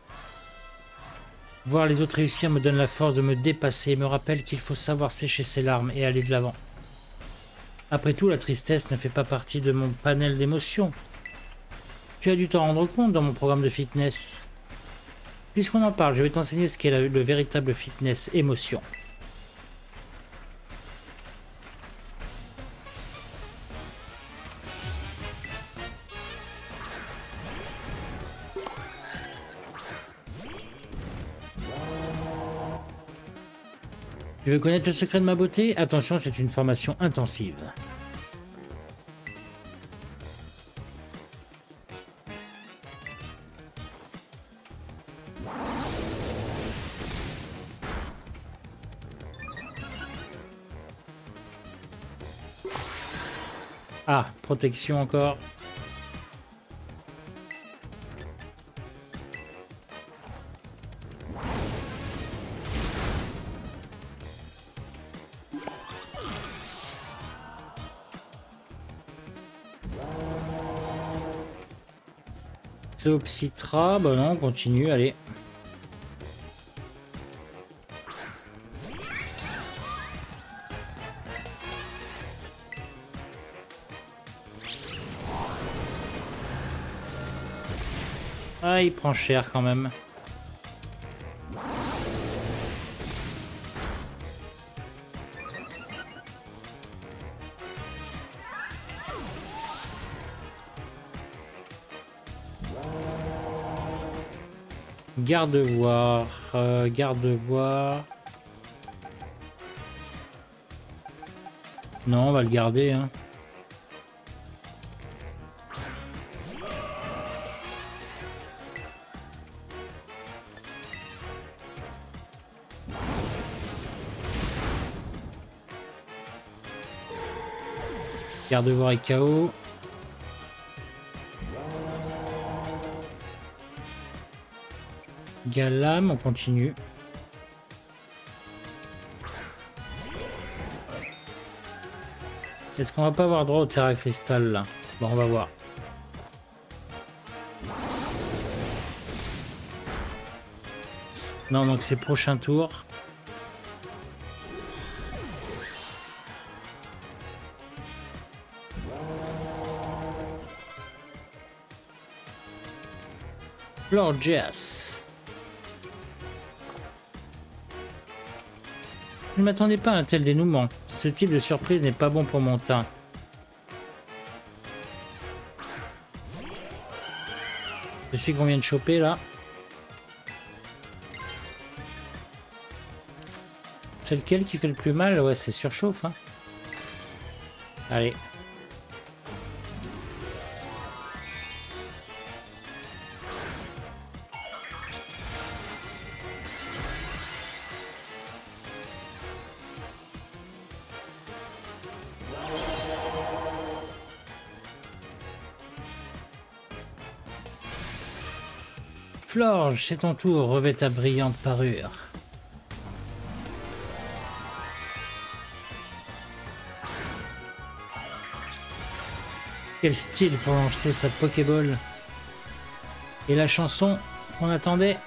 Voir les autres réussir me donne la force de me dépasser et me rappelle qu'il faut savoir sécher ses larmes et aller de l'avant. Après tout, la tristesse ne fait pas partie de mon panel d'émotions. Tu as dû t'en rendre compte dans mon programme de fitness. Puisqu'on en parle, je vais t'enseigner ce qu'est le, le véritable fitness émotion. Tu veux connaître le secret de ma beauté? Attention, c'est une formation intensive. Ah, protection encore. Cléopsitra, bah non, on continue, allez. Ah, il prend cher quand même. Garde-voir, euh, garde-voir. Non, on va le garder, hein. Garde-voir et K O. Galam, on continue. Est-ce qu'on va pas avoir droit au Terra Cristal là? Bon, on va voir. Non, donc c'est prochain tour. Lord Jess. Je ne m'attendais pas à un tel dénouement. Ce type de surprise n'est pas bon pour mon teint. Je suis qu'on vient de choper là. C'est lequel qui fait le plus mal? Ouais, c'est surchauffe. Hein. Allez. Florge, c'est ton tour, revêt ta brillante parure. Quel style pour lancer sa Pokéball. Et la chanson qu'on attendait.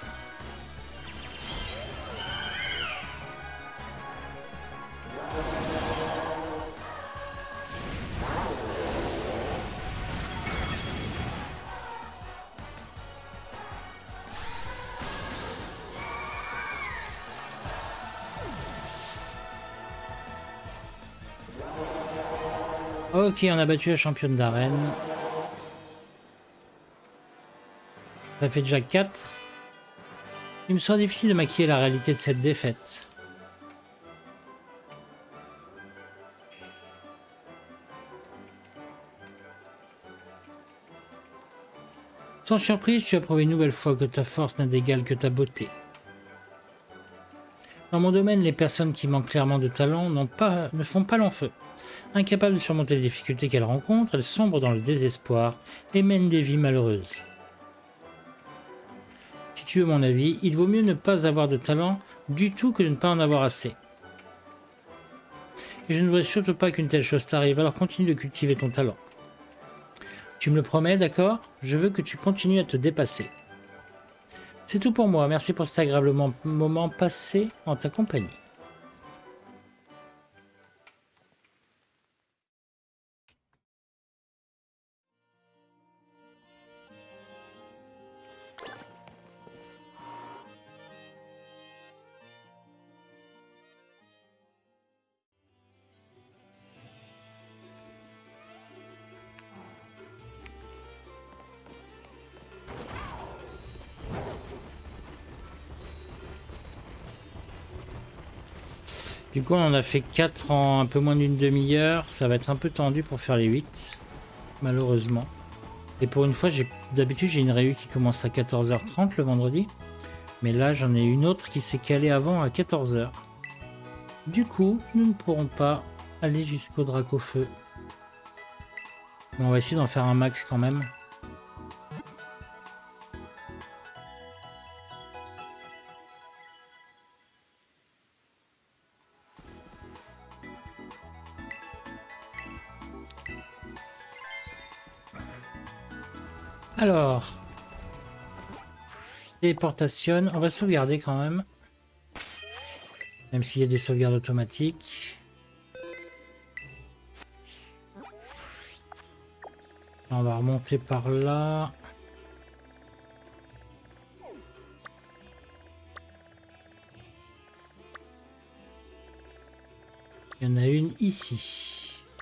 Ok, on a battu la championne d'arène. Ça fait déjà quatre. Il me sera difficile de maquiller la réalité de cette défaite. Sans surprise, tu as prouvé une nouvelle fois que ta force n'a d'égal que ta beauté. Dans mon domaine, les personnes qui manquent clairement de talent n'ont pas, ne font pas long feu. Incapables de surmonter les difficultés qu'elles rencontrent, elles sombrent dans le désespoir et mènent des vies malheureuses. Si tu veux mon avis, il vaut mieux ne pas avoir de talent du tout que de ne pas en avoir assez. Et je ne voudrais surtout pas qu'une telle chose t'arrive, alors continue de cultiver ton talent. Tu me le promets, d'accord? Je veux que tu continues à te dépasser. C'est tout pour moi, merci pour cet agréable moment passé en ta compagnie. Du coup, on en a fait quatre en un peu moins d'une demi-heure. Ça va être un peu tendu pour faire les huit, malheureusement. Et pour une fois, d'habitude, j'ai une réu qui commence à quatorze heures trente le vendredi. Mais là, j'en ai une autre qui s'est calée avant à quatorze heures. Du coup, nous ne pourrons pas aller jusqu'au Dracofeu. Mais on va essayer d'en faire un max quand même. Alors, téléportation, on va sauvegarder quand même, même s'il y a des sauvegardes automatiques. On va remonter par là. Il y en a une ici.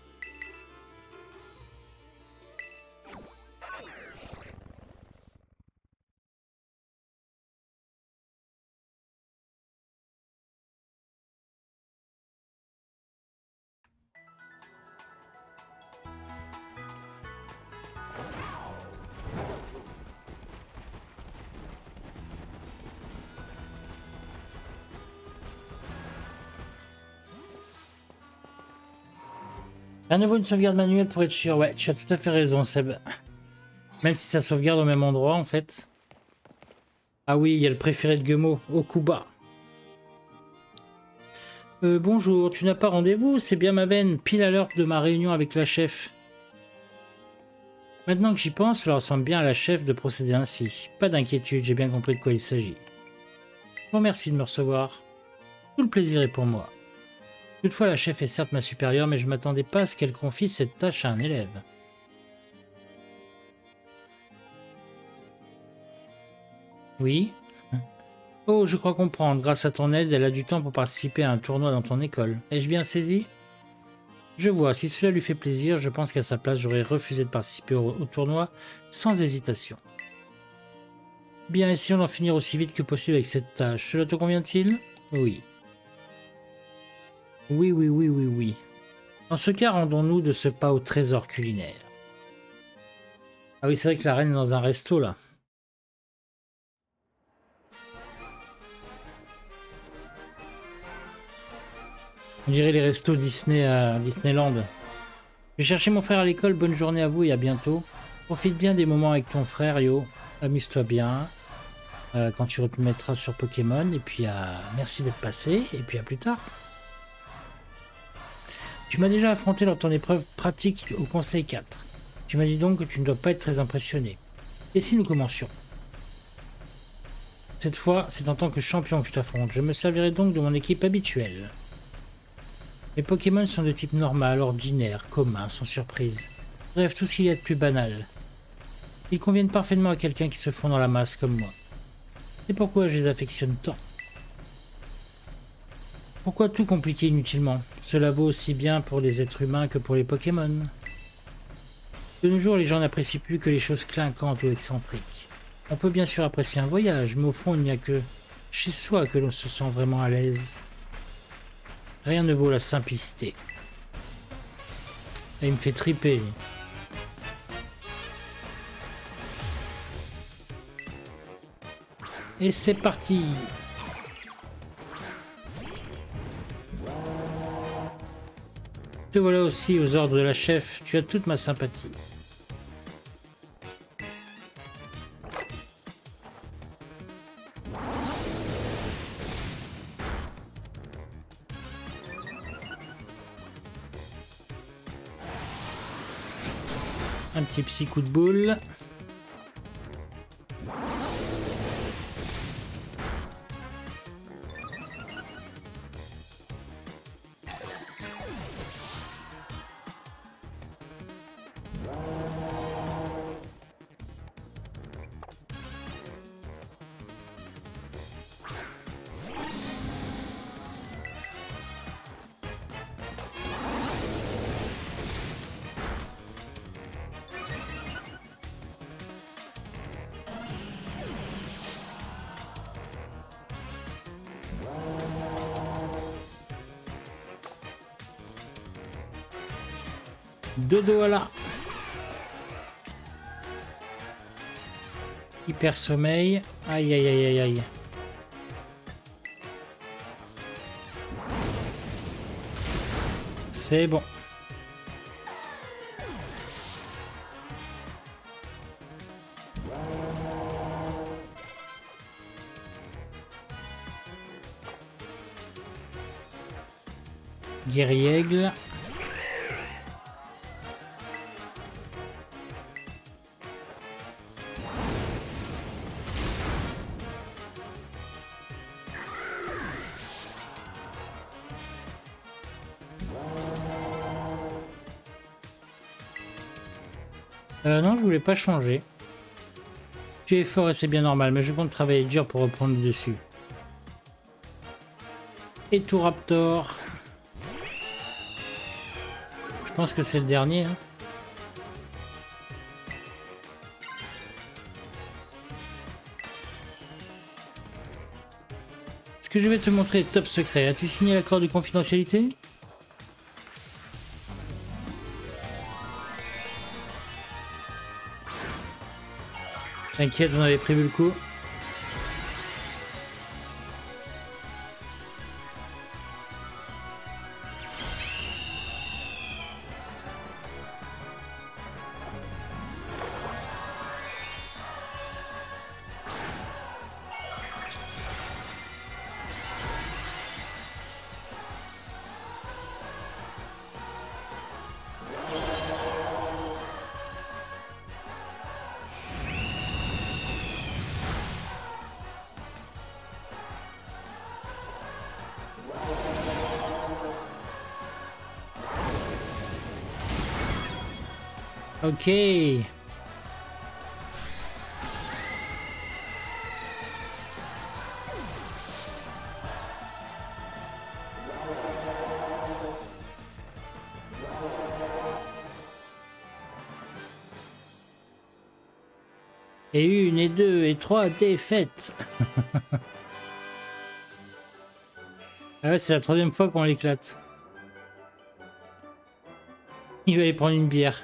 À nouveau une sauvegarde manuelle pour être sûr. Ouais, tu as tout à fait raison, Seb. Même si ça sauvegarde au même endroit, en fait. Ah oui, il y a le préféré de Gemo, Okuba. Euh, bonjour, tu n'as pas rendez-vous? C'est bien ma veine, pile à l'heure de ma réunion avec la chef. Maintenant que j'y pense, cela ressemble bien à la chef de procéder ainsi. Pas d'inquiétude, j'ai bien compris de quoi il s'agit. Je vous remercie de me recevoir. Tout le plaisir est pour moi. Toutefois, la chef est certes ma supérieure, mais je ne m'attendais pas à ce qu'elle confie cette tâche à un élève. Oui. Oh, je crois comprendre. Grâce à ton aide, elle a du temps pour participer à un tournoi dans ton école. Ai-je bien saisi? Je vois. Si cela lui fait plaisir, je pense qu'à sa place, j'aurais refusé de participer au, au tournoi sans hésitation. Bien, essayons d'en finir aussi vite que possible avec cette tâche. Cela te convient-il? Oui. Oui, oui, oui, oui, oui. Dans ce cas, rendons-nous de ce pas au trésor culinaire. Ah oui, c'est vrai que la reine est dans un resto, là. On dirait les restos Disney à Disneyland. Je vais chercher mon frère à l'école. Bonne journée à vous et à bientôt. Profite bien des moments avec ton frère, Yo. Amuse-toi bien. Euh, quand tu te mettras sur Pokémon. Et puis, euh, merci d'être passé. Et puis, à plus tard. Tu m'as déjà affronté lors de ton épreuve pratique au Conseil quatre. Tu m'as dit donc que tu ne dois pas être très impressionné. Et si nous commencions? Cette fois, c'est en tant que champion que je t'affronte. Je me servirai donc de mon équipe habituelle. Les Pokémon sont de type normal, ordinaire, commun, sans surprise. Bref, tout ce qu'il y a de plus banal. Ils conviennent parfaitement à quelqu'un qui se fond dans la masse comme moi. C'est pourquoi je les affectionne tant. Pourquoi tout compliquer inutilement? Cela vaut aussi bien pour les êtres humains que pour les Pokémon. De nos jours, les gens n'apprécient plus que les choses clinquantes ou excentriques. On peut bien sûr apprécier un voyage, mais au fond, il n'y a que chez soi que l'on se sent vraiment à l'aise. Rien ne vaut la simplicité. Et il me fait triper. Et c'est parti. Te voilà aussi aux ordres de la chef, tu as toute ma sympathie. Un petit psy coup de boule. Dodo à la hyper sommeil. Aïe aïe aïe aïe aïe. C'est bon. Guerriègle. Euh, non, je voulais pas changer. Tu es fort et c'est bien normal, mais je compte travailler dur pour reprendre le dessus. Et tout Raptor. Je pense que c'est le dernier. Hein. Ce que je vais te montrer est top secret. As-tu signé l'accord de confidentialité ? T'inquiète, on avait prévu le coup. Ok. Et une, et deux, et trois défaites. Ah ouais, c'est la troisième fois qu'on l'éclate. Il va aller prendre une bière.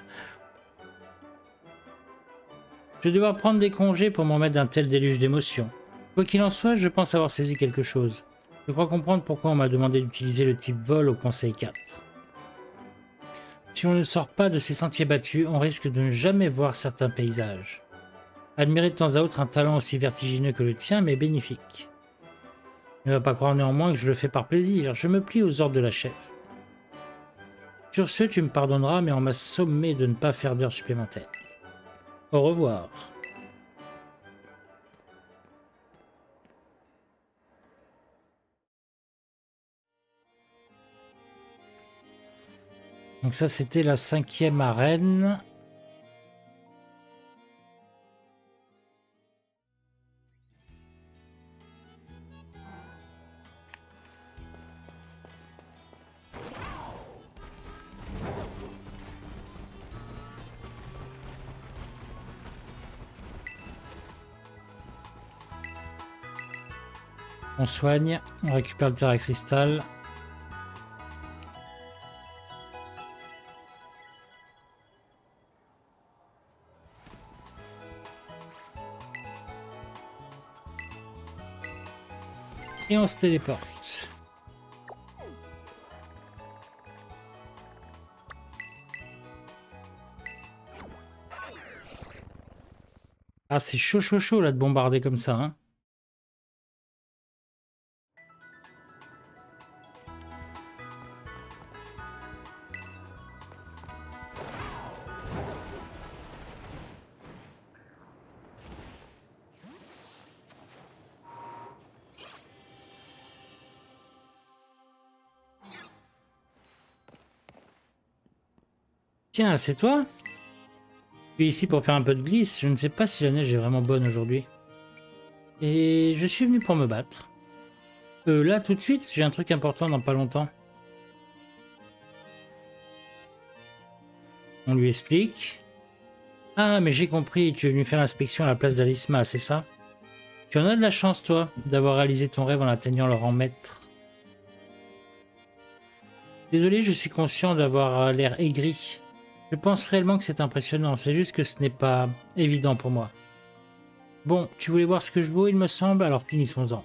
Je vais devoir prendre des congés pour m'en mettre d'un tel déluge d'émotions. Quoi qu'il en soit, je pense avoir saisi quelque chose. Je crois comprendre pourquoi on m'a demandé d'utiliser le type vol au Conseil quatre. Si on ne sort pas de ces sentiers battus, on risque de ne jamais voir certains paysages. Admirer de temps à autre un talent aussi vertigineux que le tien m'est bénéfique. Ne va pas croire néanmoins que je le fais par plaisir, je me plie aux ordres de la chef. Sur ce, tu me pardonneras, mais on m'a sommé de ne pas faire d'heures supplémentaires. Au revoir. Donc ça, c'était la cinquième arène. On soigne, on récupère le terre à cristal. Et on se téléporte. Ah, c'est chaud, chaud, chaud là de bombarder comme ça. Hein. Tiens, c'est toi? Je suis ici pour faire un peu de glisse. Je ne sais pas si la neige est vraiment bonne aujourd'hui. Et je suis venu pour me battre. Euh, là, tout de suite, j'ai un truc important dans pas longtemps. On lui explique. Ah, mais j'ai compris, tu es venu faire l'inspection à la place d'Alisma, c'est ça? Tu en as de la chance, toi, d'avoir réalisé ton rêve en atteignant le rang maître. Désolé, je suis conscient d'avoir l'air aigri. Je pense réellement que c'est impressionnant, c'est juste que ce n'est pas évident pour moi. Bon, tu voulais voir ce que je vaux, il me semble, alors finissons-en.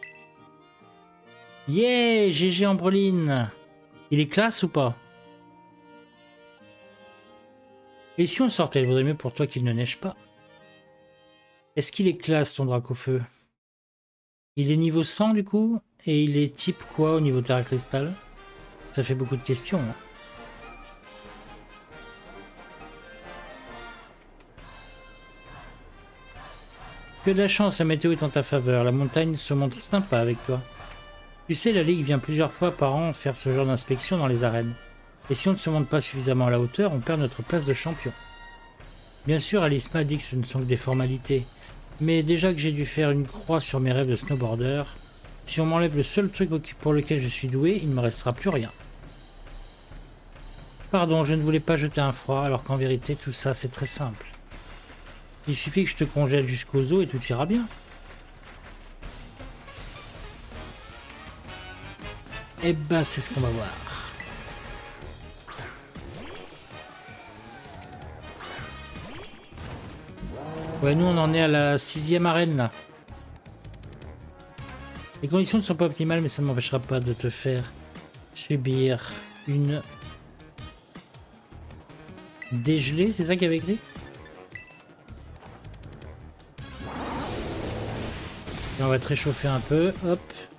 Yeah, G G Ambreline. Il est classe ou pas? Et si on sortait, il vaudrait mieux pour toi qu'il ne neige pas. Est-ce qu'il est classe ton Dracofeu? Il est niveau cent du coup? Et il est type quoi au niveau Terra Cristal? Ça fait beaucoup de questions. Hein. Que de la chance, la météo est en ta faveur. La montagne se montre sympa avec toi. Tu sais, la Ligue vient plusieurs fois par an faire ce genre d'inspection dans les arènes. Et si on ne se monte pas suffisamment à la hauteur, on perd notre place de champion. Bien sûr, Alice m'a dit que ce ne sont que des formalités. Mais déjà que j'ai dû faire une croix sur mes rêves de snowboarder, si on m'enlève le seul truc pour lequel je suis doué, il ne me restera plus rien. Pardon, je ne voulais pas jeter un froid, alors qu'en vérité, tout ça, c'est très simple. Il suffit que je te congèle jusqu'aux os et tout ira bien. Eh ben, c'est ce qu'on va voir. Ouais, nous on en est à la sixième arène là. Les conditions ne sont pas optimales, mais ça ne m'empêchera pas de te faire subir une dégelée, c'est ça qu'il y avait écrit? Et on va te réchauffer un peu, hop.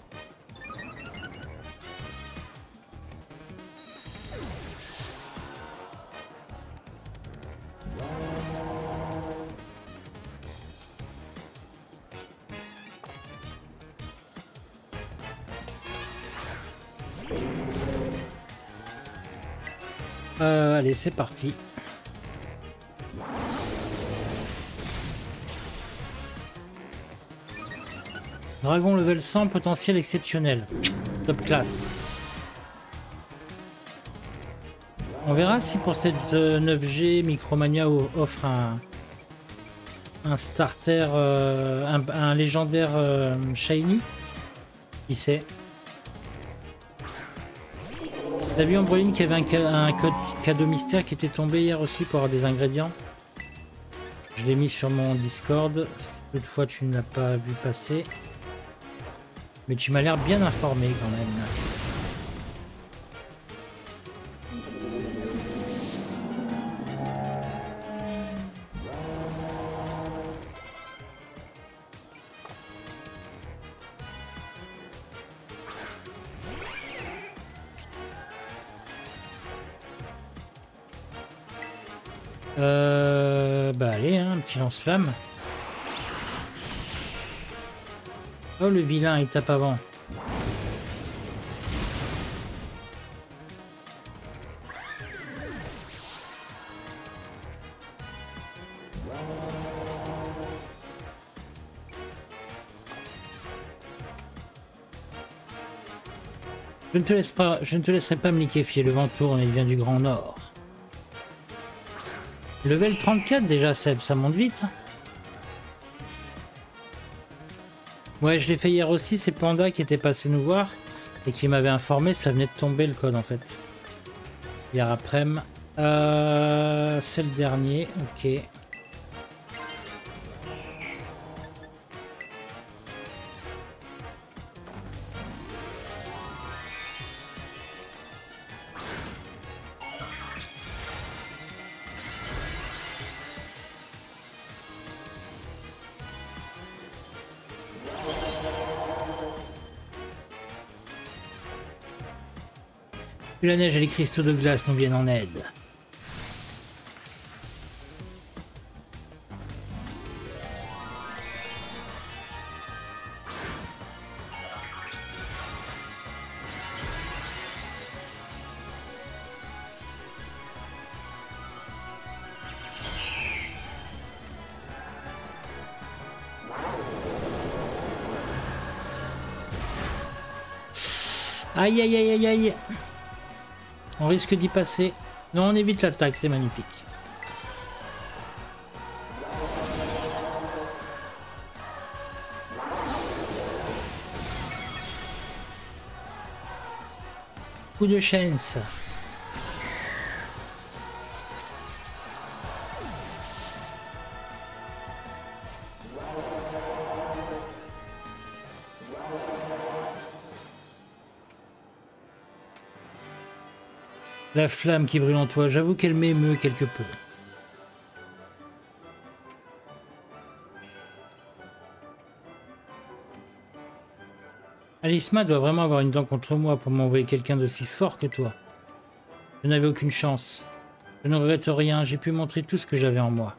Euh, allez, c'est parti. Dragon level cent, potentiel exceptionnel. Top classe. On verra si pour cette neuf G, Micromania offre un, un starter, euh, un, un légendaire euh, shiny. Qui sait? T'as vu Ambreline qu'il y avait un, un code cadeau mystère qui était tombé hier aussi pour avoir des ingrédients? Je l'ai mis sur mon Discord. Toutefois, tu ne l'as pas vu passer. Mais tu m'as l'air bien informé quand même. Euh, bah allez, hein, un petit lance-flamme. Oh le vilain, il tape avant. Je ne te laisse pas, je ne te laisserai pas me liquéfier, le vent tourne et il vient du Grand Nord. Level trente-quatre déjà, Seb, ça monte vite. Ouais, je l'ai fait hier aussi, c'est Panda qui était passé nous voir et qui m'avait informé, ça venait de tomber le code en fait. Hier après-midi. Euh, c'est le dernier, ok. Que la neige et les cristaux de glace nous viennent en aide. Aïe aïe aïe aïe aïe. On risque d'y passer. Non, on évite l'attaque, c'est magnifique. Coup de chance. La flamme qui brûle en toi, j'avoue qu'elle m'émeut quelque peu. Alisma doit vraiment avoir une dent contre moi pour m'envoyer quelqu'un d'aussi fort que toi. Je n'avais aucune chance. Je ne regrette rien, j'ai pu montrer tout ce que j'avais en moi.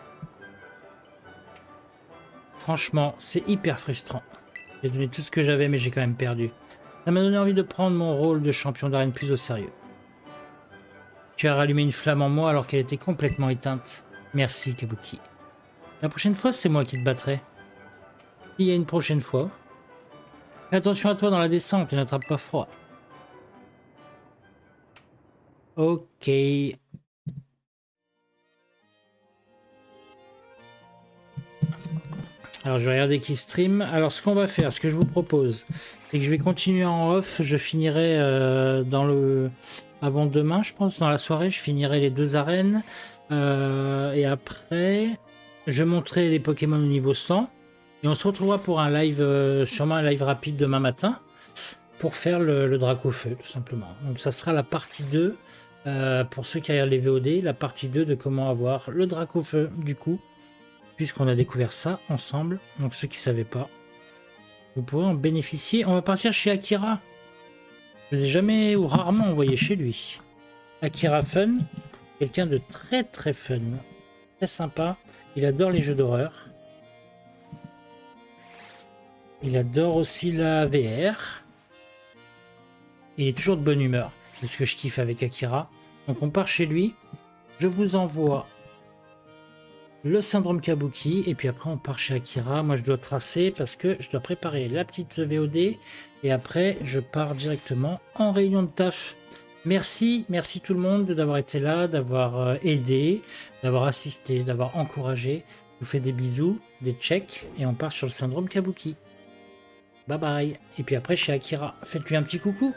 Franchement, c'est hyper frustrant. J'ai donné tout ce que j'avais, mais j'ai quand même perdu. Ça m'a donné envie de prendre mon rôle de champion d'arène plus au sérieux. Tu as rallumé une flamme en moi alors qu'elle était complètement éteinte. Merci, Kabuki. La prochaine fois, c'est moi qui te battrai. Il y a une prochaine fois. Fais attention à toi dans la descente et n'attrape pas froid. Ok. Alors, je vais regarder qui stream. Alors, ce qu'on va faire, ce que je vous propose, c'est que je vais continuer en off. Je finirai euh, dans le... Avant demain, je pense, dans la soirée, je finirai les deux arènes. Euh, et après, je montrerai les Pokémon au niveau cent. Et on se retrouvera pour un live, euh, sûrement un live rapide demain matin, pour faire le, le Dracofeu, tout simplement. Donc ça sera la partie deux, euh, pour ceux qui regardent les V O D, la partie deux de comment avoir le Dracofeu, du coup, puisqu'on a découvert ça ensemble. Donc ceux qui ne savaient pas, vous pourrez en bénéficier. On va partir chez Akira. Je ne les ai jamais ou rarement envoyé chez lui. Akira Fun, quelqu'un de très très fun, très sympa. Il adore les jeux d'horreur. Il adore aussi la V R. Il est toujours de bonne humeur. C'est ce que je kiffe avec Akira. Donc on part chez lui. Je vous envoie le syndrome Kabuki. Et puis après on part chez Akira. Moi je dois tracer parce que je dois préparer la petite V O D. Et après je pars directement en réunion de taf. Merci, merci tout le monde d'avoir été là, d'avoir aidé, d'avoir assisté, d'avoir encouragé. Je vous fais des bisous, des checks. Et on part sur le syndrome Kabuki. Bye bye. Et puis après chez Akira, faites-lui un petit coucou.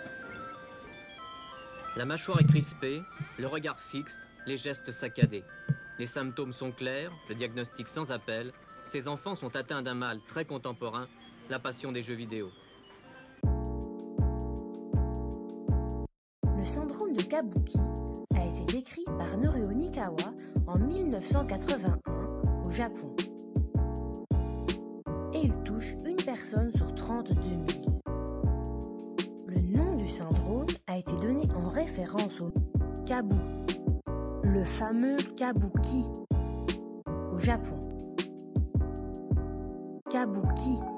La mâchoire est crispée, le regard fixe, les gestes saccadés. Les symptômes sont clairs, le diagnostic sans appel. Ces enfants sont atteints d'un mal très contemporain, la passion des jeux vidéo. Le syndrome de Kabuki a été décrit par Norio Nikawa en mille neuf cent quatre-vingt-un au Japon. Et il touche une personne sur trente-deux mille. Le nom du syndrome a été donné en référence au Kabu, le fameux Kabuki, au Japon. Kabuki